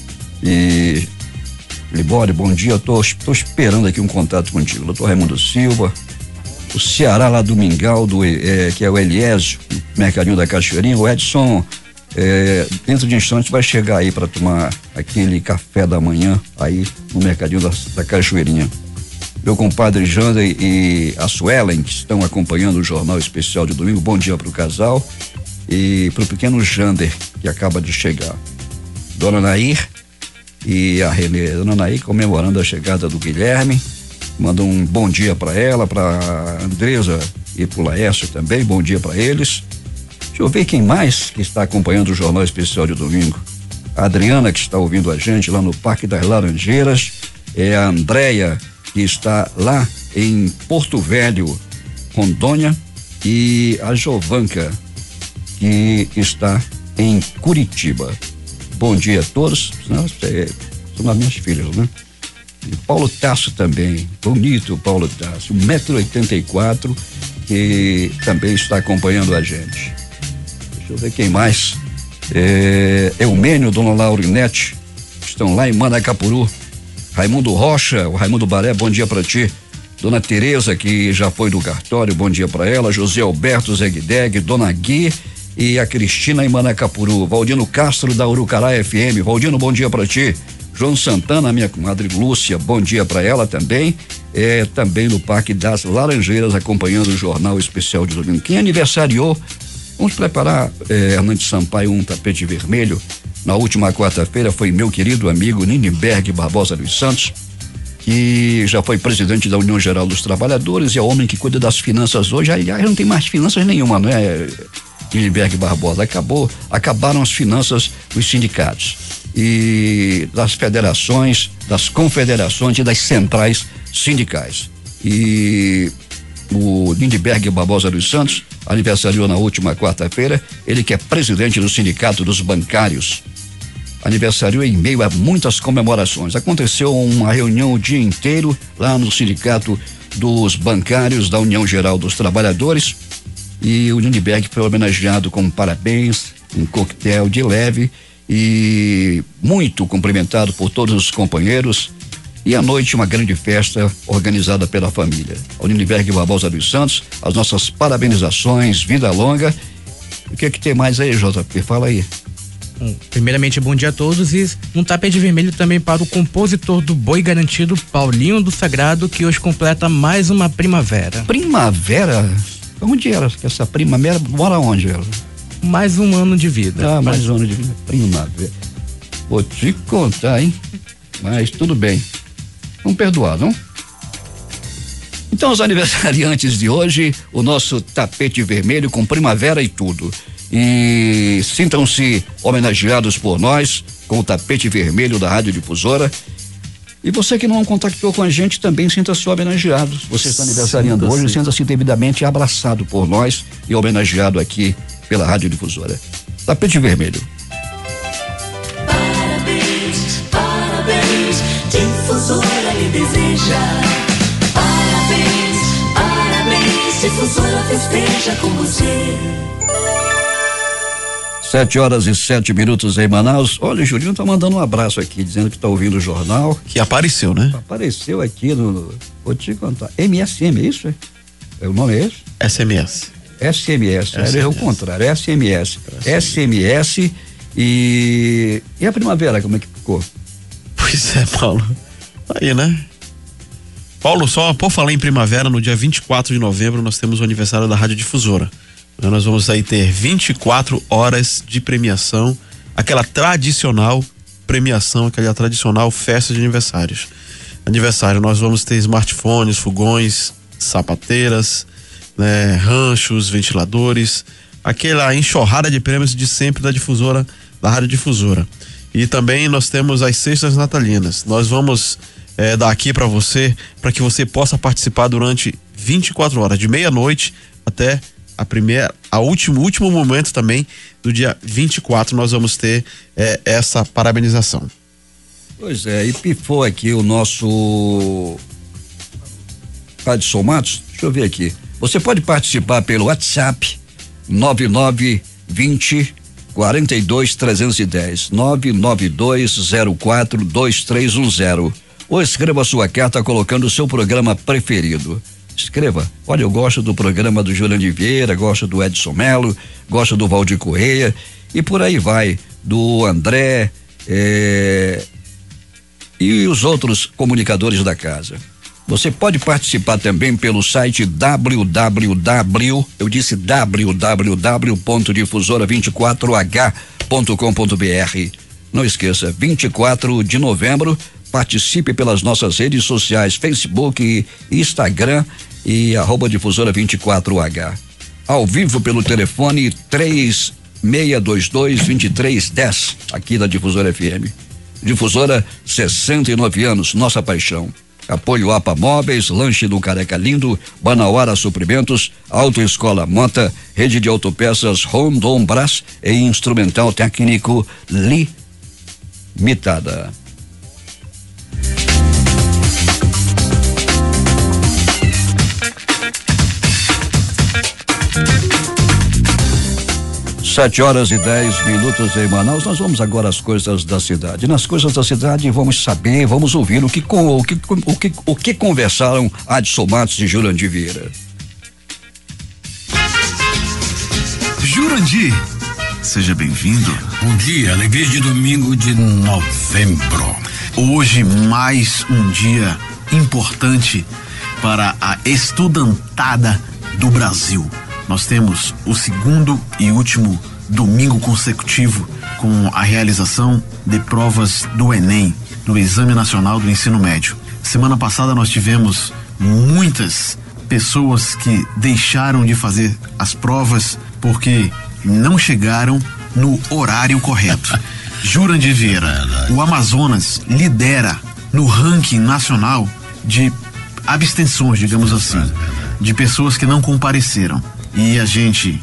E Libório, bom dia. Tô, tô esperando aqui um contato contigo. Doutor Raimundo Silva, o Ceará lá do Mingau, do, é, que é o Eliésio, Mercadinho da Cachoeirinha, o Edson. É, dentro de instantes vai chegar aí para tomar aquele café da manhã aí no Mercadinho da, da Cachoeirinha. Meu compadre Jander e a Suelen, que estão acompanhando o Jornal Especial de domingo, bom dia para o casal e para o pequeno Jander, que acaba de chegar. Dona Nair e a Renê. Dona Nair comemorando a chegada do Guilherme, manda um bom dia para ela, para Andresa e pro Laércio também, bom dia para eles. Deixa eu ver quem mais que está acompanhando o Jornal Especial de domingo. A Adriana, que está ouvindo a gente lá no Parque das Laranjeiras, é a Andréia, que está lá em Porto Velho, Rondônia, e a Jovanca, que está em Curitiba. Bom dia a todos. São as minhas filhas, né? E Paulo Tasso também, bonito Paulo Tasso, um metro e oitenta e quatro, que também está acompanhando a gente. Deixa eu ver quem mais. É, Eumênio, Dona Laurinete, estão lá em Manacapuru. Raimundo Rocha, o Raimundo Baré, bom dia pra ti. Dona Tereza, que já foi do cartório, bom dia pra ela. José Alberto Zegdeg, Dona Gui e a Cristina em Manacapuru. Valdino Castro da Urucará F M. Valdino, bom dia pra ti. João Santana, minha comadre Lúcia, bom dia pra ela também. É, também no Parque das Laranjeiras, acompanhando o Jornal Especial de domingo. Quem aniversariou, vamos preparar, é, Hernandes Sampaio, um tapete vermelho. Na última quarta-feira foi meu querido amigo Nindenberg Barbosa dos Santos, que já foi presidente da União Geral dos Trabalhadores e é o homem que cuida das finanças hoje. Aliás, não tem mais finanças nenhuma, não é, Nindenberg Barbosa? Acabou, acabaram as finanças dos sindicatos. e das federações, das confederações e das centrais sindicais. E o Lindbergh Barbosa dos Santos aniversariou na última quarta-feira, ele que é presidente do Sindicato dos Bancários. Aniversariou em meio a muitas comemorações. Aconteceu uma reunião o dia inteiro lá no Sindicato dos Bancários da União Geral dos Trabalhadores, e o Lindbergh foi homenageado com parabéns, um coquetel de leve e muito cumprimentado por todos os companheiros, e à noite uma grande festa organizada pela família. Ao Lindbergh Barbosa dos Santos, as nossas parabenizações, vida longa. O que é que tem mais aí, J P? Fala aí. Bom, primeiramente, bom dia a todos, e um tapete vermelho também para o compositor do Boi Garantido, Paulinho do Sagrado, que hoje completa mais uma primavera. Primavera? Onde era essa primavera? Mora onde ela? Mais um ano de vida. Ah, mais um ano de vida. Primavera. Vou te contar, hein? Mas tudo bem. Vamos perdoar, não? Então, os aniversariantes de hoje, o nosso tapete vermelho com primavera e tudo. E sintam-se homenageados por nós com o tapete vermelho da Rádio Difusora. E você que não contactou com a gente também sinta-se homenageado. Você está aniversariando hoje, sinta-se devidamente abraçado por nós e homenageado aqui pela Rádio Difusora. Tapete vermelho. Parabéns, parabéns, Difusora lhe deseja. Parabéns, parabéns, Difusora festeja com você. Sete horas e sete minutos em Manaus. Olha, o Julinho tá mandando um abraço aqui, dizendo que tá ouvindo o jornal. Que apareceu, né? Apareceu aqui no, vou te contar, M S M, é isso? É? É o nome é esse? S M S. S M S, é o contrário, S M S. S M S e, e a primavera, como é que ficou? Pois é, Paulo. Aí, né? Paulo, só por falar em primavera, no dia vinte e quatro de novembro nós temos o aniversário da Rádio Difusora. Nós vamos aí ter vinte e quatro horas de premiação, aquela tradicional premiação, aquela tradicional festa de aniversários. Aniversário, nós vamos ter smartphones, fogões, sapateiras, né, ranchos, ventiladores, aquela enxurrada de prêmios de sempre da Difusora, da Rádio Difusora. E também nós temos as cestas natalinas. Nós vamos é, dar aqui para você, para que você possa participar durante vinte e quatro horas, de meia-noite até a primeira, a último, último momento também do dia vinte e quatro, nós vamos ter é, essa parabenização. Pois é, e pifou aqui o nosso Adson Matos, deixa eu ver aqui. Você pode participar pelo WhatsApp nove nove vinte quarenta e dois trezentos e dez, nove nove dois zero quatro dois três um zero, ou escreva sua carta colocando o seu programa preferido. Escreva, olha, eu gosto do programa do Jurandir Vieira, gosto do Edson Melo, gosto do Valdir Correia e por aí vai, do André é, e os outros comunicadores da casa. Você pode participar também pelo site www, eu disse www ponto difusora vinte e quatro h ponto com ponto b r. Não esqueça, vinte e quatro de novembro, participe pelas nossas redes sociais, Facebook, Instagram e arroba difusora vinte e quatro h. Ao vivo pelo telefone três seis dois dois, dois três um zero, aqui da Difusora F M. Difusora, sessenta e nove anos, nossa paixão. Apoio A P A Móveis, Lanche do Careca Lindo, Banauara Suprimentos, Autoescola Mota, Rede de Autopeças Rondon Brás e Instrumental Técnico Limitada. Sete horas e dez minutos em Manaus. Nós vamos agora às coisas da cidade. Nas coisas da cidade vamos saber, vamos ouvir o que o que o que, o que conversaram Adson Matos e Jurandir Vieira. Jurandir, seja bem-vindo. Bom dia, alegria de domingo de novembro. Hoje mais um dia importante para a estudantada do Brasil. Nós temos o segundo e último domingo consecutivo com a realização de provas do Enem, do Exame Nacional do Ensino Médio. Semana passada nós tivemos muitas pessoas que deixaram de fazer as provas porque não chegaram no horário correto. Jurandir Vieira, o Amazonas lidera no ranking nacional de abstenções, digamos assim, de pessoas que não compareceram. E a gente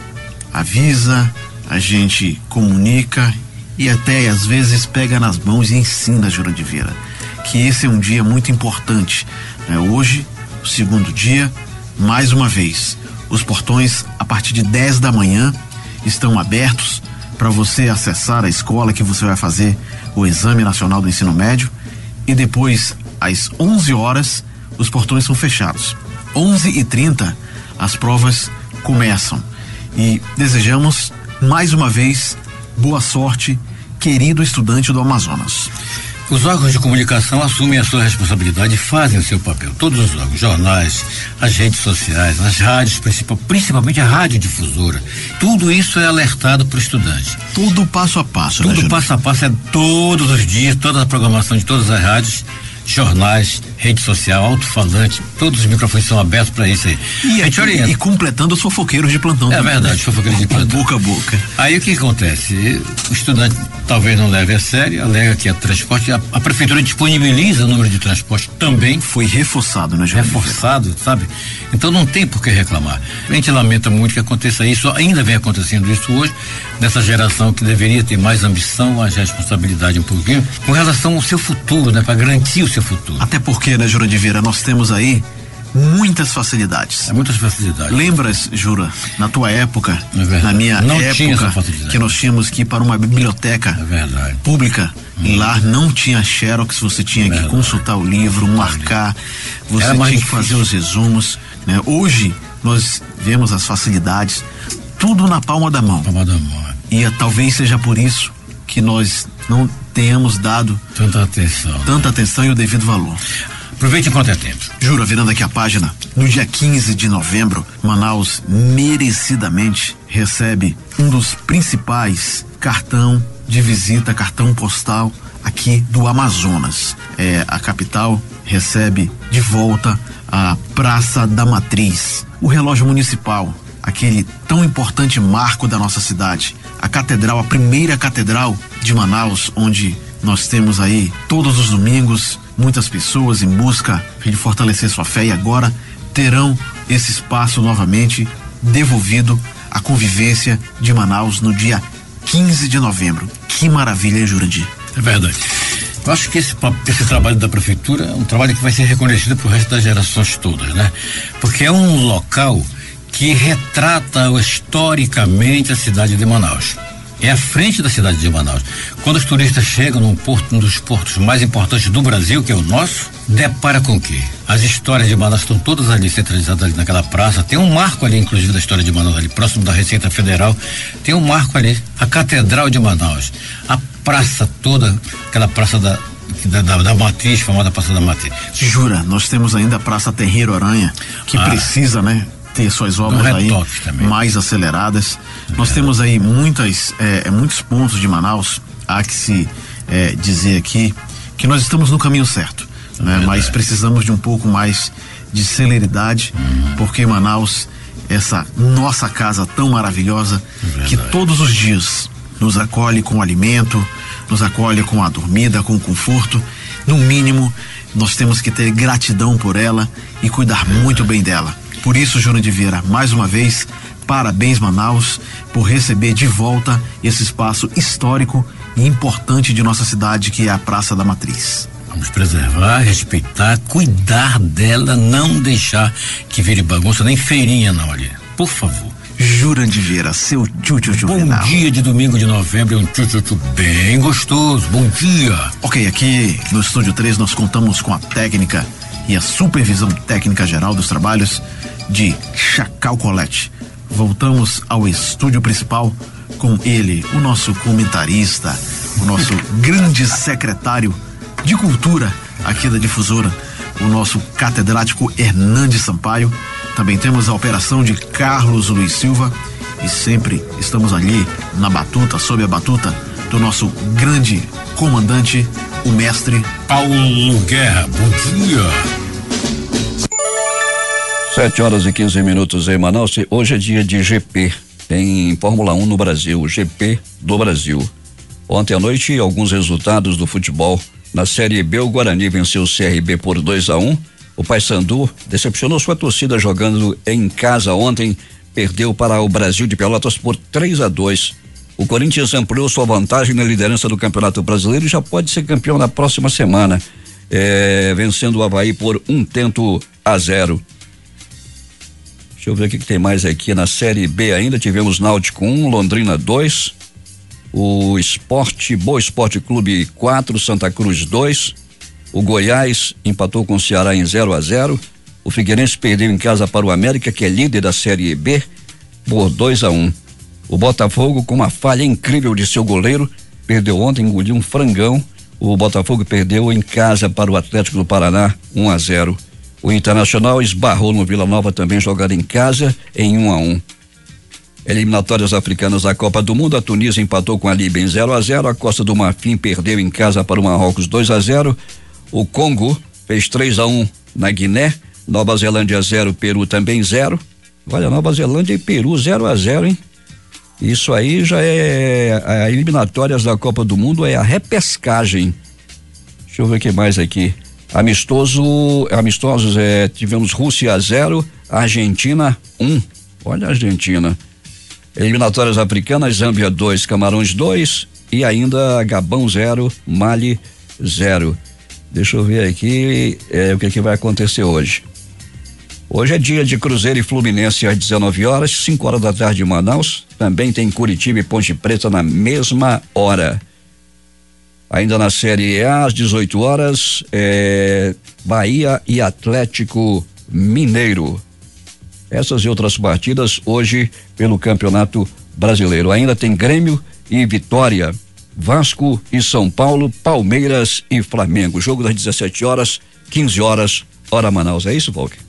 avisa, a gente comunica e até às vezes pega nas mãos e ensina, Jurandir Vieira, que esse é um dia muito importante, né? Hoje, o segundo dia, mais uma vez, os portões a partir de dez da manhã estão abertos para você acessar a escola que você vai fazer o Exame Nacional do Ensino Médio, e depois às onze horas os portões são fechados. onze e trinta as provas começam e desejamos mais uma vez boa sorte, querido estudante do Amazonas. Os órgãos de comunicação assumem a sua responsabilidade e fazem o seu papel. Todos os órgãos, jornais, as redes sociais, as rádios, principalmente a radiodifusora. Tudo isso é alertado para o estudante. Tudo passo a passo. Tudo né, passo a passo, é todos os dias, toda a programação de todas as rádios, jornais, rede social, alto-falante, todos os microfones são abertos para isso aí. E, aqui, e completando os fofoqueiros de plantão. É também, verdade, né? fofoqueiros de plantão. Boca a boca. Aí o que acontece? O estudante talvez não leve a sério, alega que é transporte, a, a prefeitura disponibiliza o número de transporte também. Foi reforçado, né, Jorge? Reforçado, sabe? Então não tem por que reclamar. A gente lamenta muito que aconteça isso, ainda vem acontecendo isso hoje, nessa geração que deveria ter mais ambição, mais responsabilidade um pouquinho, com relação ao seu futuro, né? Para garantir o seu futuro. Até porque, né, Jurandir Vieira, nós temos aí muitas facilidades. É, muitas facilidades. Lembras, Jura, na tua época, é na minha não época, tinha essa facilidade. que nós tínhamos que ir para uma biblioteca é pública, hum. e lá não tinha xerox, você tinha é que verdade. consultar o livro, marcar, você Era tinha mais que fazer os resumos, né? Hoje nós vemos as facilidades, tudo na palma da mão. Palma da mão. E é, talvez seja por isso que nós não tenhamos dado tanta atenção, tanta atenção e o devido valor. Aproveite enquanto é tempo. Jura, virando aqui a página, no dia quinze de novembro, Manaus merecidamente recebe um dos principais cartão de visita, cartão postal aqui do Amazonas. É, a capital recebe de volta a Praça da Matriz, o relógio municipal, aquele tão importante marco da nossa cidade, a catedral, a primeira catedral de Manaus, onde nós temos aí todos os domingos muitas pessoas em busca de fortalecer sua fé, e agora terão esse espaço novamente devolvido à convivência de Manaus no dia quinze de novembro. Que maravilha, hein, Jurandir? É verdade. Eu acho que esse, esse trabalho da prefeitura é um trabalho que vai ser reconhecido pro resto das gerações todas, né? Porque é um local que retrata historicamente a cidade de Manaus. É a frente da cidade de Manaus. Quando os turistas chegam num porto, um dos portos mais importantes do Brasil, que é o nosso, depara com o quê? As histórias de Manaus estão todas ali centralizadas ali naquela praça. Tem um marco ali, inclusive, da história de Manaus, ali próximo da Receita Federal. Tem um marco ali, a Catedral de Manaus, a praça toda, aquela praça da Da, da, da Matriz, famosa Praça da Matriz. Jura, nós temos ainda a Praça Terreiro Aranha, que ah, precisa, né, ter suas obras um aí também mais aceleradas. É. Nós temos aí muitas, é, muitos pontos de Manaus. Há que se é, dizer aqui que nós estamos no caminho certo, é né? Mas precisamos de um pouco mais de celeridade, hum. porque Manaus, essa nossa casa tão maravilhosa, é que todos os dias nos acolhe com alimento, nos acolhe com a dormida, com o conforto. No mínimo, nós temos que ter gratidão por ela e cuidar é muito bem dela. Por isso, Jurandir Vieira, mais uma vez, parabéns, Manaus, por receber de volta esse espaço histórico e importante de nossa cidade, que é a Praça da Matriz. Vamos preservar, respeitar, cuidar dela, não deixar que vire bagunça, nem feirinha não ali. Por favor. Jurandir Vieira, seu tchutchu Bom final. dia de domingo de novembro, é um tchutchu bem gostoso. Bom dia. Ok, aqui no Estúdio três nós contamos com a técnica e a supervisão técnica geral dos trabalhos de Chacal Colette. Voltamos ao estúdio principal com ele, o nosso comentarista, o nosso grande secretário de cultura aqui da Difusora, o nosso catedrático Hernandes Sampaio. Também temos a operação de Carlos Luiz Silva e sempre estamos ali na batuta, sob a batuta do nosso grande comandante, o mestre Paulo Guerra. Bom dia. Sete horas e quinze minutos em Manaus. Hoje é dia de G P. Tem Fórmula um no Brasil, G P do Brasil. Ontem à noite, alguns resultados do futebol. Na Série B, o Guarani venceu o C R B por dois a um. O Paysandu decepcionou sua torcida jogando em casa ontem, perdeu para o Brasil de Pelotas por três a dois. O Corinthians ampliou sua vantagem na liderança do Campeonato Brasileiro e já pode ser campeão na próxima semana, é, vencendo o Avaí por um tento a zero. Deixa eu ver o que, que tem mais aqui na Série B ainda. Tivemos Náutico um, Londrina dois, o Esporte, Boa Esporte Clube quatro, Santa Cruz dois. O Goiás empatou com o Ceará em zero a zero. O Figueirense perdeu em casa para o América, que é líder da Série B, por dois a um. O Botafogo, com uma falha incrível de seu goleiro, perdeu ontem, engoliu um frangão. O Botafogo perdeu em casa para o Atlético do Paraná, um a zero. O Internacional esbarrou no Vila Nova, também jogado em casa, em um a um. Eliminatórias africanas da Copa do Mundo, a Tunísia empatou com a Líbia em zero a zero. A Costa do Marfim perdeu em casa para o Marrocos dois a zero. O Congo fez três a um na Guiné. Nova Zelândia zero, Peru também zero. Olha, Nova Zelândia e Peru zero a zero, hein? Isso aí já é a eliminatórias da Copa do Mundo, é a repescagem. Deixa eu ver o que mais aqui. Amistoso, amistosos, é, tivemos Rússia zero, Argentina um. Olha a Argentina. Eliminatórias africanas, Zâmbia dois, Camarões dois e ainda Gabão zero, Mali zero. Deixa eu ver aqui é, o que, que vai acontecer hoje. Hoje é dia de Cruzeiro e Fluminense às dezenove horas, cinco horas da tarde em Manaus. Também tem Curitiba e Ponte Preta na mesma hora. Ainda na Série A, às dezoito horas, é, Bahia e Atlético Mineiro. Essas e outras partidas hoje pelo Campeonato Brasileiro. Ainda tem Grêmio e Vitória, Vasco e São Paulo, Palmeiras e Flamengo. Jogo das dezessete horas, quinze horas, hora Manaus. É isso, Volker?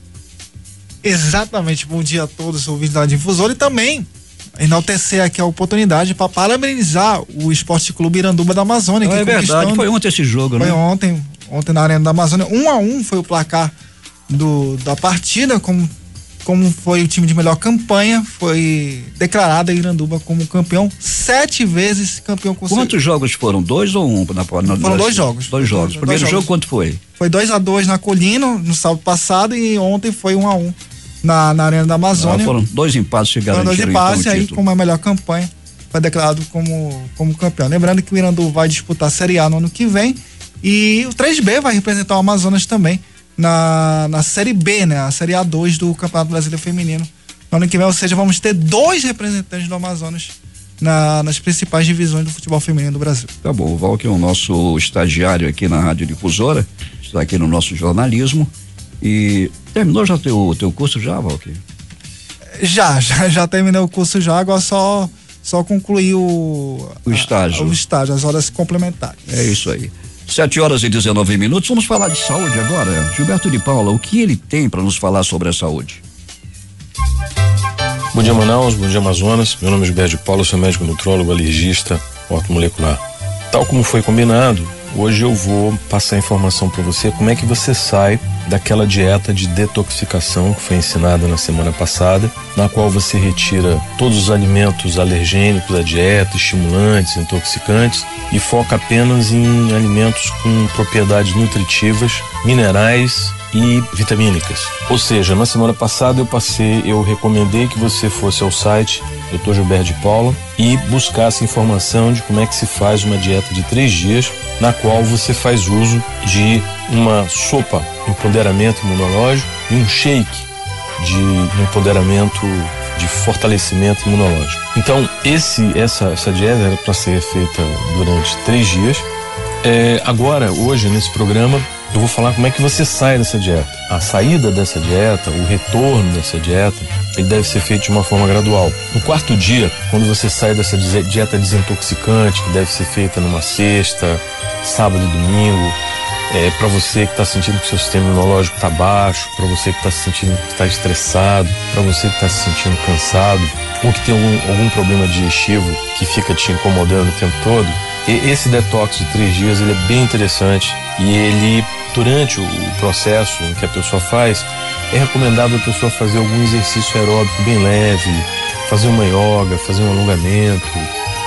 Exatamente. Bom dia a todos os ouvintes da Difusora e também enaltecer aqui a oportunidade para parabenizar o Esporte Clube Iranduba da Amazônia. Não, que é verdade, foi ontem esse jogo, foi né? Foi ontem, ontem na Arena da Amazônia. Um a um foi o placar do, da partida, como, como foi o time de melhor campanha, foi declarada Iranduba como campeão, sete vezes campeão consecutivo. Quantos jogos foram? Dois ou um? Na, na, foram na, dois jogos. Dois jogos. Dois, Primeiro dois jogo jogos. quanto foi? Foi dois a dois na Colina no sábado passado e ontem foi um a um na, na Arena da Amazônia. Ah, foram dois empates que garantiram. Foram dois empates então, aí, título. como a melhor campanha, foi declarado como, como campeão. Lembrando que o Irandu vai disputar a Série A no ano que vem e o três B vai representar o Amazonas também na, na Série B, né? A Série A dois do Campeonato Brasileiro Feminino no ano que vem, ou seja, vamos ter dois representantes do Amazonas na, nas principais divisões do futebol feminino do Brasil. Tá bom, o Val, que é o nosso estagiário aqui na Rádio Difusora, está aqui no nosso jornalismo e terminou já teu, teu curso já, Valquir? Já, já, já terminei o curso já, agora só, só concluí o... O estágio. A, o estágio, as horas complementares. É isso aí. Sete horas e dezenove minutos, vamos falar de saúde agora. Gilberto de Paula, o que ele tem para nos falar sobre a saúde? Bom dia, Manaus, bom dia, Amazonas. Meu nome é Gilberto de Paula, sou médico nutrólogo, alergista, ortomolecular. Tal como foi combinado, hoje eu vou passar informação para você como é que você sai daquela dieta de detoxificação que foi ensinada na semana passada, na qual você retira todos os alimentos alergênicos da dieta, estimulantes, intoxicantes e foca apenas em alimentos com propriedades nutritivas, minerais e vitamínicas. Ou seja, na semana passada eu passei, eu recomendei que você fosse ao site doutor Gilberto de Paula e buscasse informação de como é que se faz uma dieta de três dias, na qual você faz uso de uma sopa empoderamento imunológico e um shake de empoderamento de fortalecimento imunológico. Então, esse, essa, essa dieta era para ser feita durante três dias. É, agora, hoje, nesse programa, eu vou falar como é que você sai dessa dieta. A saída dessa dieta, o retorno dessa dieta, ele deve ser feito de uma forma gradual. No quarto dia, quando você sai dessa dieta desintoxicante, que deve ser feita numa sexta, sábado e domingo, é, para você que está sentindo que o seu sistema imunológico está baixo, para você que está se sentindo que está estressado, para você que está se sentindo cansado, ou que tem algum, algum problema digestivo que fica te incomodando o tempo todo, e esse detox de três dias ele é bem interessante e ele, durante o processo em que a pessoa faz, é recomendável a pessoa fazer algum exercício aeróbico bem leve, fazer uma yoga, fazer um alongamento,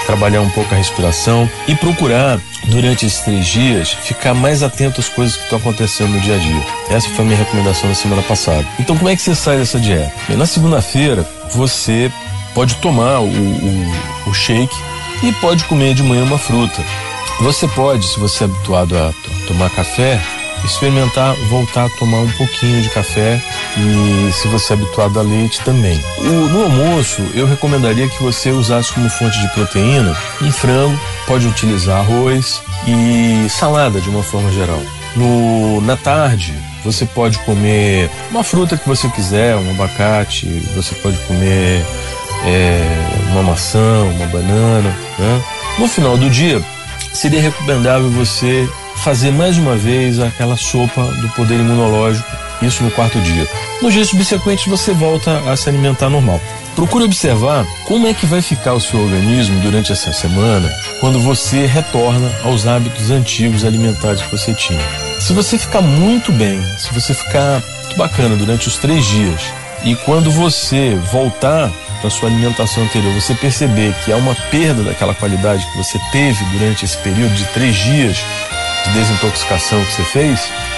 trabalhar um pouco a respiração e procurar, durante esses três dias, ficar mais atento às coisas que estão acontecendo no dia a dia. Essa foi a minha recomendação na semana passada. Então, como é que você sai dessa dieta? Bem, na segunda-feira, você pode tomar o, o, o shake e pode comer de manhã uma fruta. Você pode, se você é habituado a to- tomar café, experimentar voltar a tomar um pouquinho de café, e se você é habituado a leite também. O, no almoço, eu recomendaria que você usasse como fonte de proteína um frango, pode utilizar arroz e salada de uma forma geral. No, na tarde, você pode comer uma fruta que você quiser, um abacate, você pode comer é, uma maçã, uma banana, né? No final do dia, seria recomendável você fazer mais uma vez aquela sopa do poder imunológico, isso no quarto dia. Nos dias subsequentes você volta a se alimentar normal. Procure observar como é que vai ficar o seu organismo durante essa semana quando você retorna aos hábitos antigos alimentares que você tinha. Se você ficar muito bem, se você ficar muito bacana durante os três dias, e quando você voltar para sua alimentação anterior, você perceber que há uma perda daquela qualidade que você teve durante esse período de três dias de desintoxicação que você fez,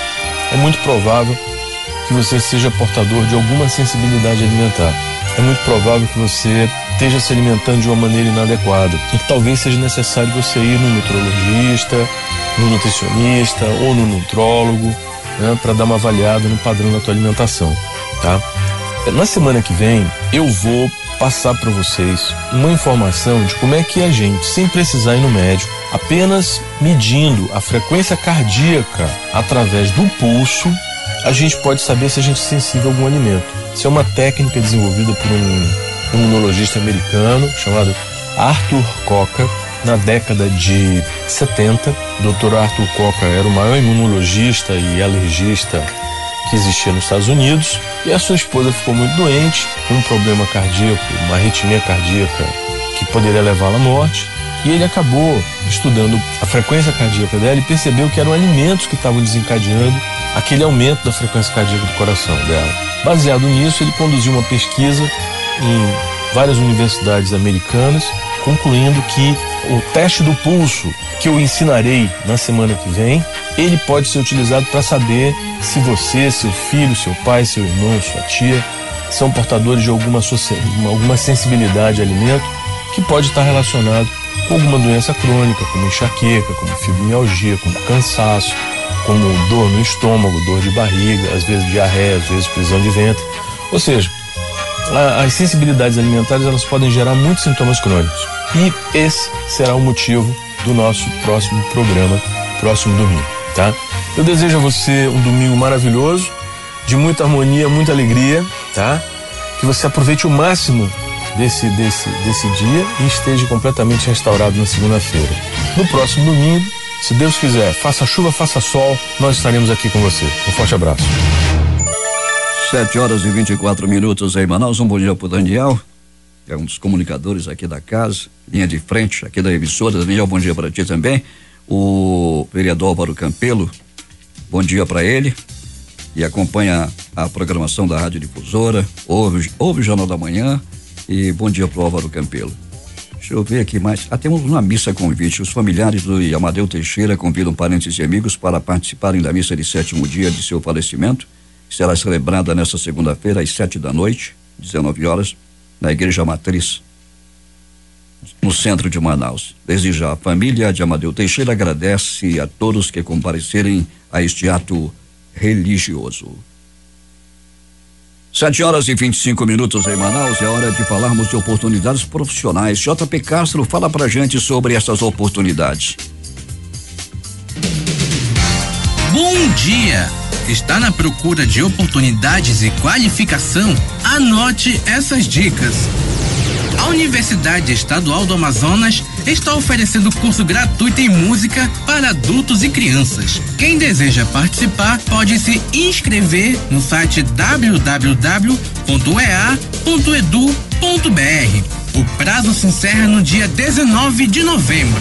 é muito provável que você seja portador de alguma sensibilidade alimentar. É muito provável que você esteja se alimentando de uma maneira inadequada e que talvez seja necessário você ir no nutrologista, no nutricionista ou no nutrólogo, né, para dar uma avaliada no padrão da tua alimentação, tá? Na semana que vem eu vou passar para vocês uma informação de como é que a gente, sem precisar ir no médico, apenas medindo a frequência cardíaca através do pulso, a gente pode saber se a gente é sensível a algum alimento. Isso é uma técnica desenvolvida por um imunologista americano chamado Arthur Kocher na década de setenta. O doutor Arthur Kocher era o maior imunologista e alergista que existia nos Estados Unidos, e a sua esposa ficou muito doente, com um problema cardíaco, uma arritmia cardíaca que poderia levá-la à morte, e ele acabou estudando a frequência cardíaca dela e percebeu que eram alimentos que estavam desencadeando aquele aumento da frequência cardíaca do coração dela. Baseado nisso, ele conduziu uma pesquisa em várias universidades americanas, concluindo que o teste do pulso, que eu ensinarei na semana que vem, ele pode ser utilizado para saber se você, seu filho, seu pai, seu irmão, sua tia são portadores de alguma, alguma sensibilidade a alimento que pode estar relacionado com alguma doença crônica, como enxaqueca, como fibromialgia, como cansaço, como dor no estômago, dor de barriga, às vezes diarreia, às vezes prisão de ventre. Ou seja, as sensibilidades alimentares, elas podem gerar muitos sintomas crônicos. E esse será o motivo do nosso próximo programa, próximo domingo, tá? Eu desejo a você um domingo maravilhoso, de muita harmonia, muita alegria, tá? Que você aproveite o máximo desse, desse, desse dia e esteja completamente restaurado na segunda-feira. No próximo domingo, se Deus quiser, faça chuva, faça sol, nós estaremos aqui com você. Um forte abraço. Sete horas e vinte e quatro minutos em Manaus. Um bom dia pro Daniel, que é um dos comunicadores aqui da casa, linha de frente aqui da emissora. Daniel, bom dia para ti também. O vereador Álvaro Campelo, bom dia para ele, e acompanha a programação da Rádio Difusora, ouve, ouve o Jornal da Manhã, e bom dia pro Álvaro Campelo. Deixa eu ver aqui mais. Ah, temos uma missa convite. Os familiares do Amadeu Teixeira convidam parentes e amigos para participarem da missa de sétimo dia de seu falecimento, que será celebrada nesta segunda-feira às sete da noite, dezenove horas, na Igreja Matriz, no centro de Manaus. Desde já, a família de Amadeu Teixeira agradece a todos que comparecerem a este ato religioso. Sete horas e vinte e cinco minutos em Manaus, é hora de falarmos de oportunidades profissionais. J P Castro fala pra gente sobre essas oportunidades. Bom dia! Está na procura de oportunidades e qualificação? Anote essas dicas. A Universidade Estadual do Amazonas está oferecendo curso gratuito em música para adultos e crianças. Quem deseja participar pode se inscrever no site w w w ponto u e a ponto e d u ponto b r. O prazo se encerra no dia dezenove de novembro.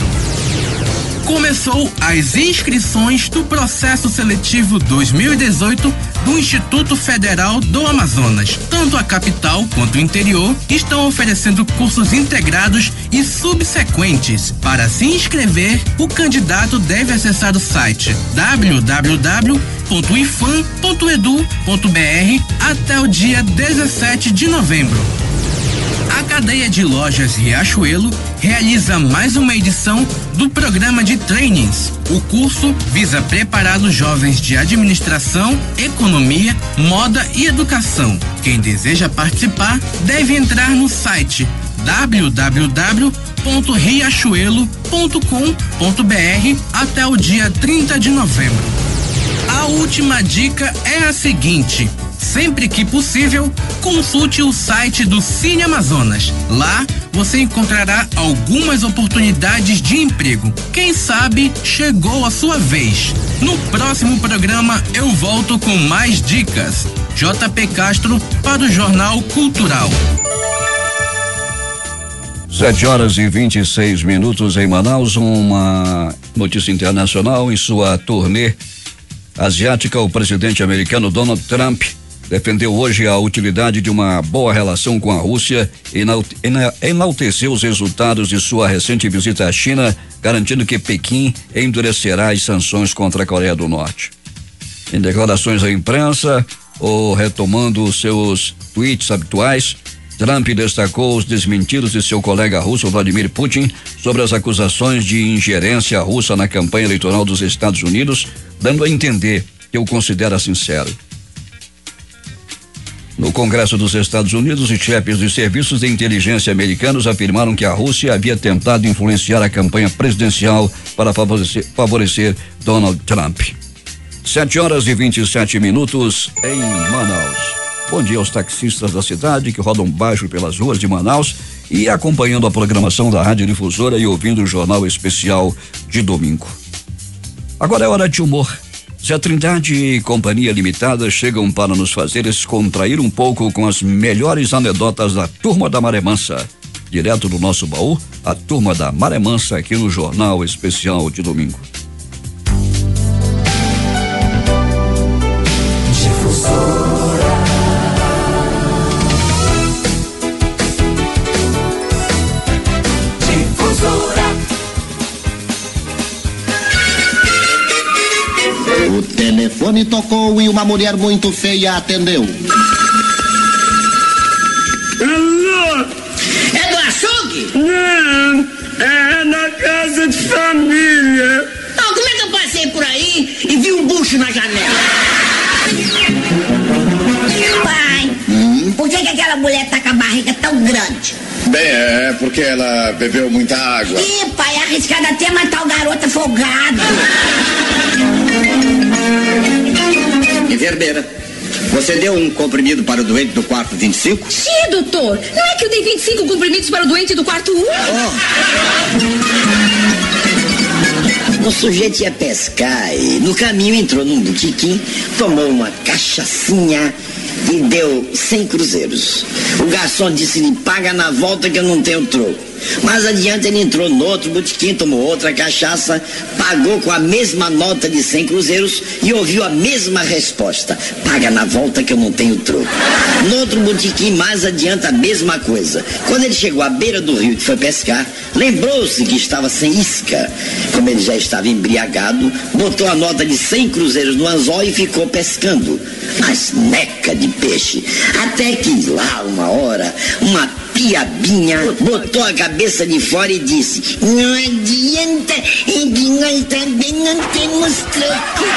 Começou as inscrições do processo seletivo dois mil e dezoito do Instituto Federal do Amazonas. Tanto a capital quanto o interior estão oferecendo cursos integrados e subsequentes. Para se inscrever, o candidato deve acessar o site w w w ponto i f a m ponto e d u ponto b r até o dia dezessete de novembro. A cadeia de lojas Riachuelo realiza mais uma edição do programa de trainings. O curso visa preparar os jovens de administração, economia, moda e educação. Quem deseja participar deve entrar no site w w w ponto riachuelo ponto com ponto b r até o dia trinta de novembro. A última dica é a seguinte: sempre que possível, consulte o site do Cine Amazonas. Lá você encontrará algumas oportunidades de emprego. Quem sabe chegou a sua vez. No próximo programa eu volto com mais dicas. J P Castro para o Jornal Cultural. Sete horas e vinte e seis minutos em Manaus. Uma notícia internacional: em sua turnê asiática, o presidente americano Donald Trump defendeu hoje a utilidade de uma boa relação com a Rússia e enalteceu os resultados de sua recente visita à China, garantindo que Pequim endurecerá as sanções contra a Coreia do Norte. Em declarações à imprensa ou retomando seus tweets habituais, Trump destacou os desmentidos de seu colega russo Vladimir Putin sobre as acusações de ingerência russa na campanha eleitoral dos Estados Unidos, dando a entender que o considera sincero. No Congresso dos Estados Unidos, os chefes de serviços de inteligência americanos afirmaram que a Rússia havia tentado influenciar a campanha presidencial para favorecer, favorecer Donald Trump. Sete horas e vinte e sete minutos em Manaus. Bom dia aos taxistas da cidade que rodam baixo pelas ruas de Manaus e acompanhando a programação da Rádio Difusora e ouvindo o Jornal Especial de domingo. Agora é hora de humor. Zé Trindade e Companhia Limitada chegam para nos fazer descontrair um pouco com as melhores anedotas da Turma da Maré Mansa. Direto do nosso baú, a Turma da Maré Mansa aqui no Jornal Especial de domingo. O telefone tocou e uma mulher muito feia atendeu. Alô? É do açougue? Não, é na casa de família. Não, como é que eu passei por aí e vi um bucho na janela? Pai, hum? por que, que aquela mulher tá com a barriga tão grande? Bem, é porque ela bebeu muita água. Ih, pai, arriscado até matar o garoto afogado. Enfermeira, você deu um comprimido para o doente do quarto vinte e cinco? Sim, doutor. Não é que eu dei vinte e cinco comprimidos para o doente do quarto um? Oh. O sujeito ia pescar e no caminho entrou num botequim, tomou uma cachaçinha e deu cem cruzeiros. O garçom disse-lhe: paga na volta que eu não tenho troco. Mais adiante ele entrou no outro botequim, tomou outra cachaça, pagou com a mesma nota de cem cruzeiros e ouviu a mesma resposta: paga na volta que eu não tenho troco. No outro botequim, mais adiante, a mesma coisa. Quando ele chegou à beira do rio e foi pescar, lembrou-se que estava sem isca. Como ele já estava embriagado, botou a nota de cem cruzeiros no anzol e ficou pescando. Mas neca de peixe. Até que lá, uma hora, uma piabinha botou a cabeça de fora e disse: não adianta, é que nós também não temos troco.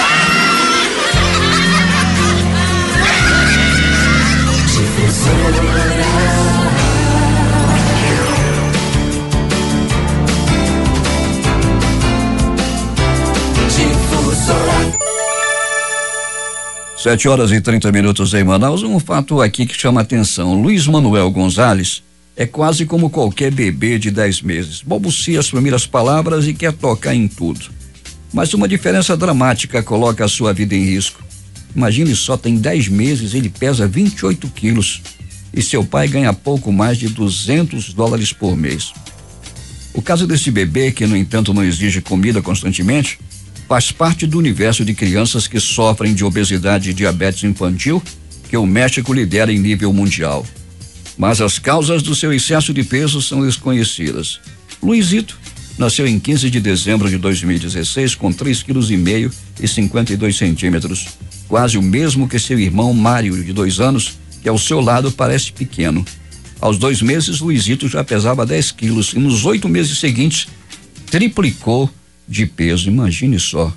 Sete horas e trinta minutos em Manaus. Um fato aqui que chama atenção: Luiz Manuel Gonzalez é quase como qualquer bebê de dez meses. Balbucia as primeiras palavras e quer tocar em tudo. Mas uma diferença dramática coloca a sua vida em risco. Imagine só, tem dez meses, ele pesa vinte e oito quilos e seu pai ganha pouco mais de duzentos dólares por mês. O caso desse bebê, que no entanto não exige comida constantemente, faz parte do universo de crianças que sofrem de obesidade e diabetes infantil, que o México lidera em nível mundial. Mas as causas do seu excesso de peso são desconhecidas. Luizito nasceu em quinze de dezembro de dois mil e dezesseis com três quilos e meio e cinquenta e dois centímetros, quase o mesmo que seu irmão Mário, de dois anos, que ao seu lado parece pequeno. Aos dois meses, Luizito já pesava dez quilos e nos oito meses seguintes triplicou de peso, imagine só.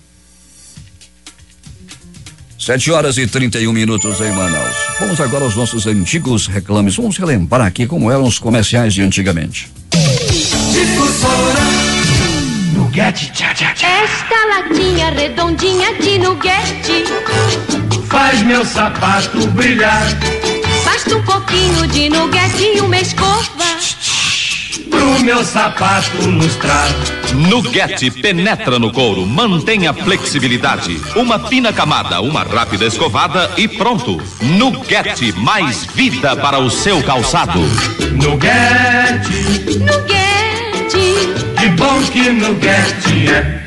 Sete horas e trinta e um minutos em Manaus. Vamos agora aos nossos antigos reclames. Vamos relembrar aqui como eram os comerciais de antigamente. Difusora Nuguete, tchá, tchá, tchá. Esta latinha redondinha de Nuguete faz meu sapato brilhar. Basta um pouquinho de Nuguete e uma escova pro meu sapato lustrar. Nuguete penetra no couro, mantém a flexibilidade. Uma fina camada, uma rápida escovada e pronto. Nuguete, mais vida para o seu calçado. Nuguete, Nuguete, que bom que Nuguete é.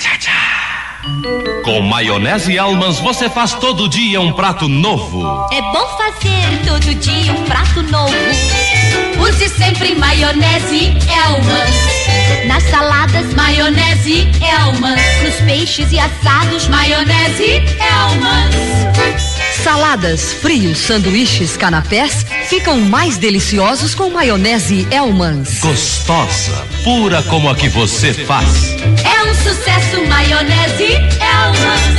Com maionese Hellmann's você faz todo dia um prato novo. É bom fazer todo dia um prato novo. Use sempre maionese Hellmann's. Nas saladas, maionese Hellmann's. Nos peixes e assados, maionese Hellmann's. Saladas, frios, sanduíches, canapés ficam mais deliciosos com maionese Hellmann's. Gostosa, pura como a que você faz. É um sucesso, maionese Hellmann's.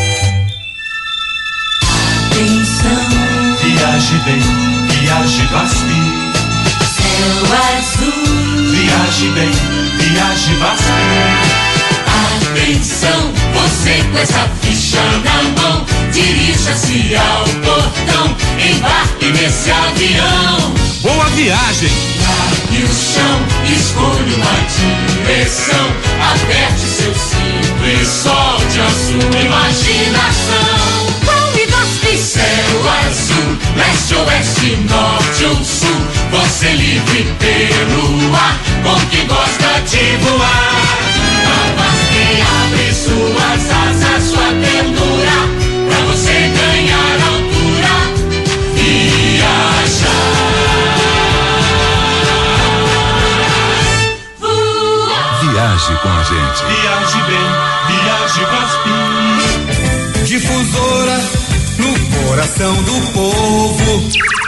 Atenção, viaje bem, viaje Vaspi. Céu azul, viaje bem, viaje Vaspi. Atenção, você com essa ficha na mão, dirija-se ao portão, embarque nesse avião. Boa viagem! Largue o chão, escolha uma direção, aperte seu cinto e solte a sua imaginação. Vamos, Vaspi! Céu azul, leste, oeste, norte ou sul, você livre pelo ar, com quem gosta de voar. A Vaspi abre suas asas, sua ternura, pra você ganhar altura, viajar. Viaje com a gente. Viaje bem, viaje Vaspi. Difusora no coração do povo.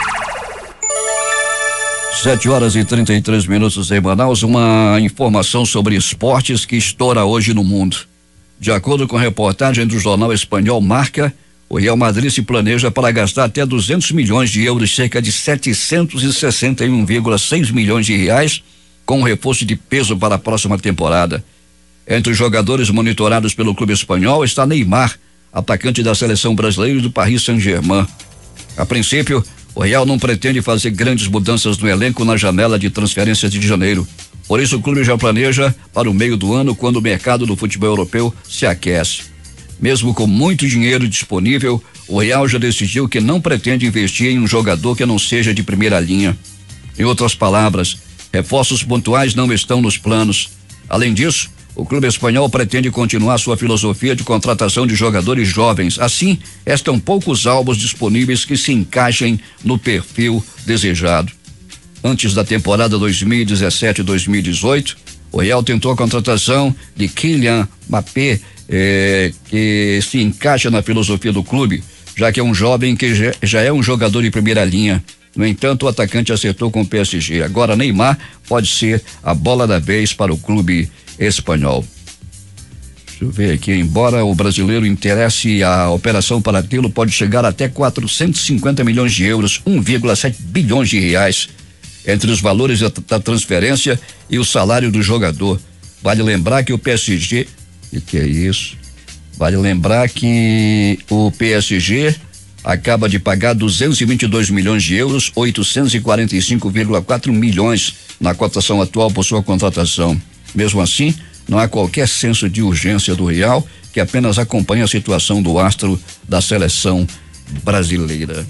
Sete horas e trinta e três minutos em Manaus. Uma informação sobre esportes que estoura hoje no mundo. De acordo com a reportagem do jornal espanhol Marca, o Real Madrid se planeja para gastar até duzentos milhões de euros, cerca de setecentos e sessenta e um vírgula seis milhões de reais, com um reforço de peso para a próxima temporada. Entre os jogadores monitorados pelo clube espanhol está Neymar, atacante da seleção brasileira e do Paris Saint-Germain. A princípio, o Real não pretende fazer grandes mudanças no elenco na janela de transferências de janeiro. Por isso, o clube já planeja para o meio do ano, quando o mercado do futebol europeu se aquece. Mesmo com muito dinheiro disponível, o Real já decidiu que não pretende investir em um jogador que não seja de primeira linha. Em outras palavras, reforços pontuais não estão nos planos. Além disso, o clube espanhol pretende continuar sua filosofia de contratação de jogadores jovens. Assim, estão poucos alvos disponíveis que se encaixem no perfil desejado. Antes da temporada dois mil e dezessete dois mil e dezoito, o Real tentou a contratação de Kylian Mbappé, eh, que se encaixa na filosofia do clube, já que é um jovem que já, já é um jogador de primeira linha. No entanto, o atacante acertou com o P S G. Agora, Neymar pode ser a bola da vez para o clube espanhol. Deixa eu ver aqui, embora o brasileiro interesse, a operação para tê-lo pode chegar até quatrocentos e cinquenta milhões de euros, um vírgula sete bilhões de reais, entre os valores da, da transferência e o salário do jogador. Vale lembrar que o P S G, o que é isso? Vale lembrar que o P S G acaba de pagar duzentos e vinte e dois milhões de euros, oitocentos e quarenta e cinco vírgula quatro milhões na cotação atual por sua contratação. Mesmo assim, não há qualquer senso de urgência do Real, que apenas acompanha a situação do astro da seleção brasileira.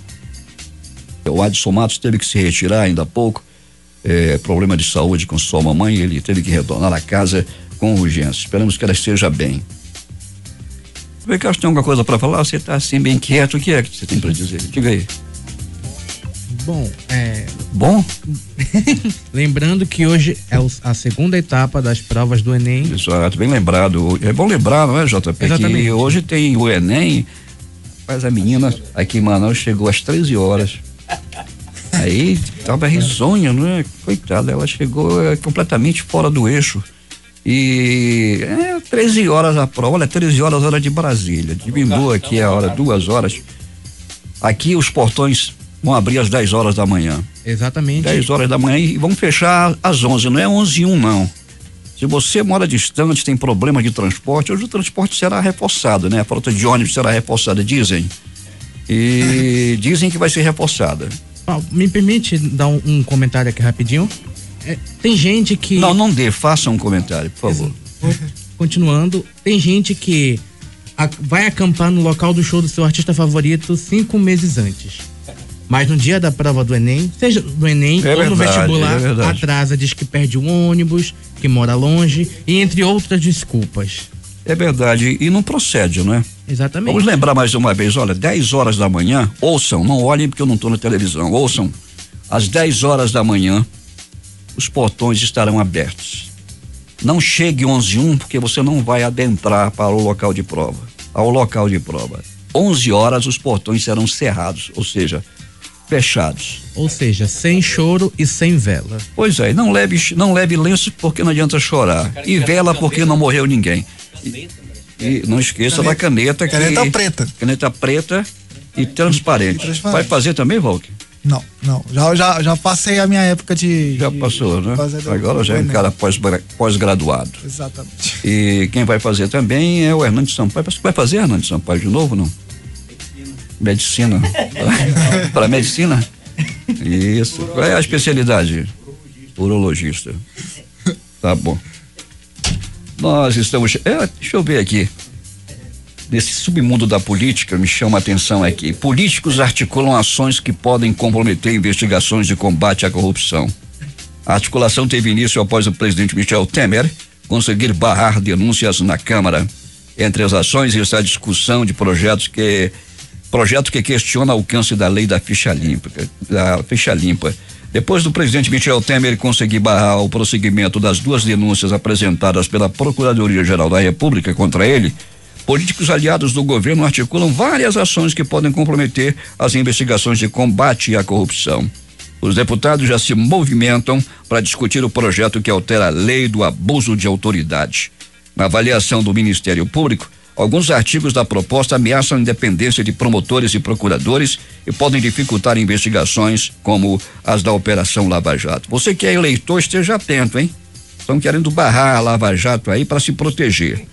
O Adson Matos teve que se retirar ainda há pouco, é, problema de saúde com sua mamãe, ele teve que retornar a casa com urgência. Esperamos que ela esteja bem. Vê que tem alguma coisa para falar? Você tá assim bem quieto, o que é que você tem para dizer? Diga aí. Bom, é... Bom? Lembrando que hoje é a segunda etapa das provas do Enem. Exato, bem lembrado. É bom lembrar, não é, J P? Exatamente. Que hoje tem o Enem, mas a menina aqui em Manaus chegou às treze horas. Aí tava risonha, né? Coitada, ela chegou é, completamente fora do eixo. E é treze horas a prova, olha, treze horas hora de Brasília. Diminua aqui a hora, duas horas. Aqui os portões vão abrir às dez horas da manhã. Exatamente. dez horas da manhã e vão fechar às onze, não é onze e um não. Se você mora distante, tem problema de transporte, hoje o transporte será reforçado, né? A frota de ônibus será reforçada, dizem. E dizem que vai ser reforçada. Oh, me permite dar um, um comentário aqui rapidinho? É, tem gente que... Não, não dê, faça um comentário, por favor. Continuando, tem gente que a, vai acampar no local do show do seu artista favorito cinco meses antes. Mas no dia da prova do Enem, seja do Enem é ou verdade, no vestibular, é atrasa, diz que perde o ônibus, que mora longe, e entre outras desculpas. É verdade, e não procede, não é? Exatamente. Vamos lembrar mais uma vez, olha, dez horas da manhã, ouçam, não olhem porque eu não estou na televisão, ouçam, às dez horas da manhã, os portões estarão abertos. Não chegue onze e um porque você não vai adentrar para o local de prova, ao local de prova. onze horas os portões serão cerrados, ou seja, fechados. Ou seja, sem choro e sem vela. Pois é, não leve, não leve lenço porque não adianta chorar. E vela porque não morreu ninguém. E, e não esqueça caneta, da caneta. Caneta que, preta. Caneta preta e transparente. transparente. Vai fazer também, Valque? Não, não. Já, já, já passei a minha época de. Já de, passou, de né? Do, Agora já é um cara pós, pós-graduado. Exatamente. E quem vai fazer também é o Hernandes Sampaio. Vai fazer, Hernandes Sampaio, de novo, não? Medicina. Para medicina? Isso. Qual é a especialidade? Urologista. Tá bom. Nós estamos. É, deixa eu ver aqui. Nesse submundo da política, me chama a atenção aqui. Políticos articulam ações que podem comprometer investigações de combate à corrupção. A articulação teve início após o presidente Michel Temer conseguir barrar denúncias na Câmara. Entre as ações está a discussão de projetos que projeto que questiona o alcance da lei da ficha limpa, da ficha limpa. Depois do presidente Michel Temer conseguir barrar o prosseguimento das duas denúncias apresentadas pela Procuradoria-Geral da República contra ele, políticos aliados do governo articulam várias ações que podem comprometer as investigações de combate à corrupção. Os deputados já se movimentam para discutir o projeto que altera a lei do abuso de autoridade. Na avaliação do Ministério Público, alguns artigos da proposta ameaçam a independência de promotores e procuradores e podem dificultar investigações como as da Operação Lava Jato. Você que é eleitor, esteja atento, hein? Estão querendo barrar a Lava Jato aí para se proteger.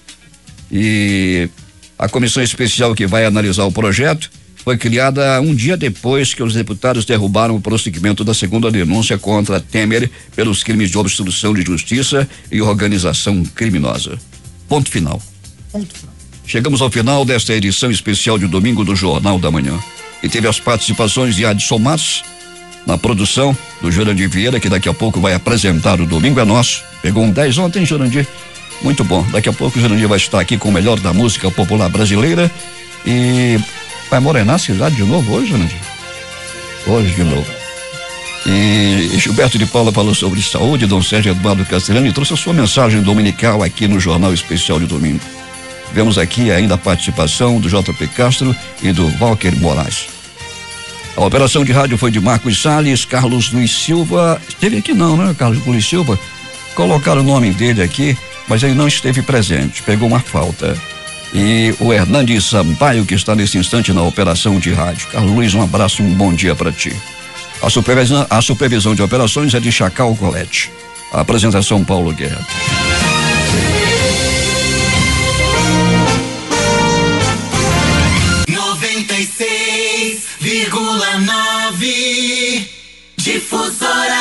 E a comissão especial que vai analisar o projeto foi criada um dia depois que os deputados derrubaram o prosseguimento da segunda denúncia contra Temer pelos crimes de obstrução de justiça e organização criminosa. Ponto final. Ponto final. Chegamos ao final desta edição especial de domingo do Jornal da Manhã. E teve as participações de Adson Matos na produção do Jurandir Vieira, que daqui a pouco vai apresentar o Domingo é Nosso. Pegou um dez ontem, Jurandir. Muito bom. Daqui a pouco o Jurandir vai estar aqui com o melhor da música popular brasileira. E vai morenar a cidade de novo hoje, Jurandir? Hoje de novo. E Gilberto de Paula falou sobre saúde, Dom Sérgio Eduardo Castelhano trouxe a sua mensagem dominical aqui no Jornal Especial de Domingo. Tivemos aqui ainda a participação do J P Castro e do Walker Moraes. A operação de rádio foi de Marcos Salles, Carlos Luiz Silva. Esteve aqui não, né, Carlos Luiz Silva? Colocaram o nome dele aqui, mas ele não esteve presente, pegou uma falta. E o Hernandes Sampaio, que está nesse instante na operação de rádio. Carlos Luiz, um abraço, um bom dia para ti. A supervisão, a supervisão de operações é de Chacal Colete. A apresentação Paulo Guerra. noventa e seis vírgula nove Difusora.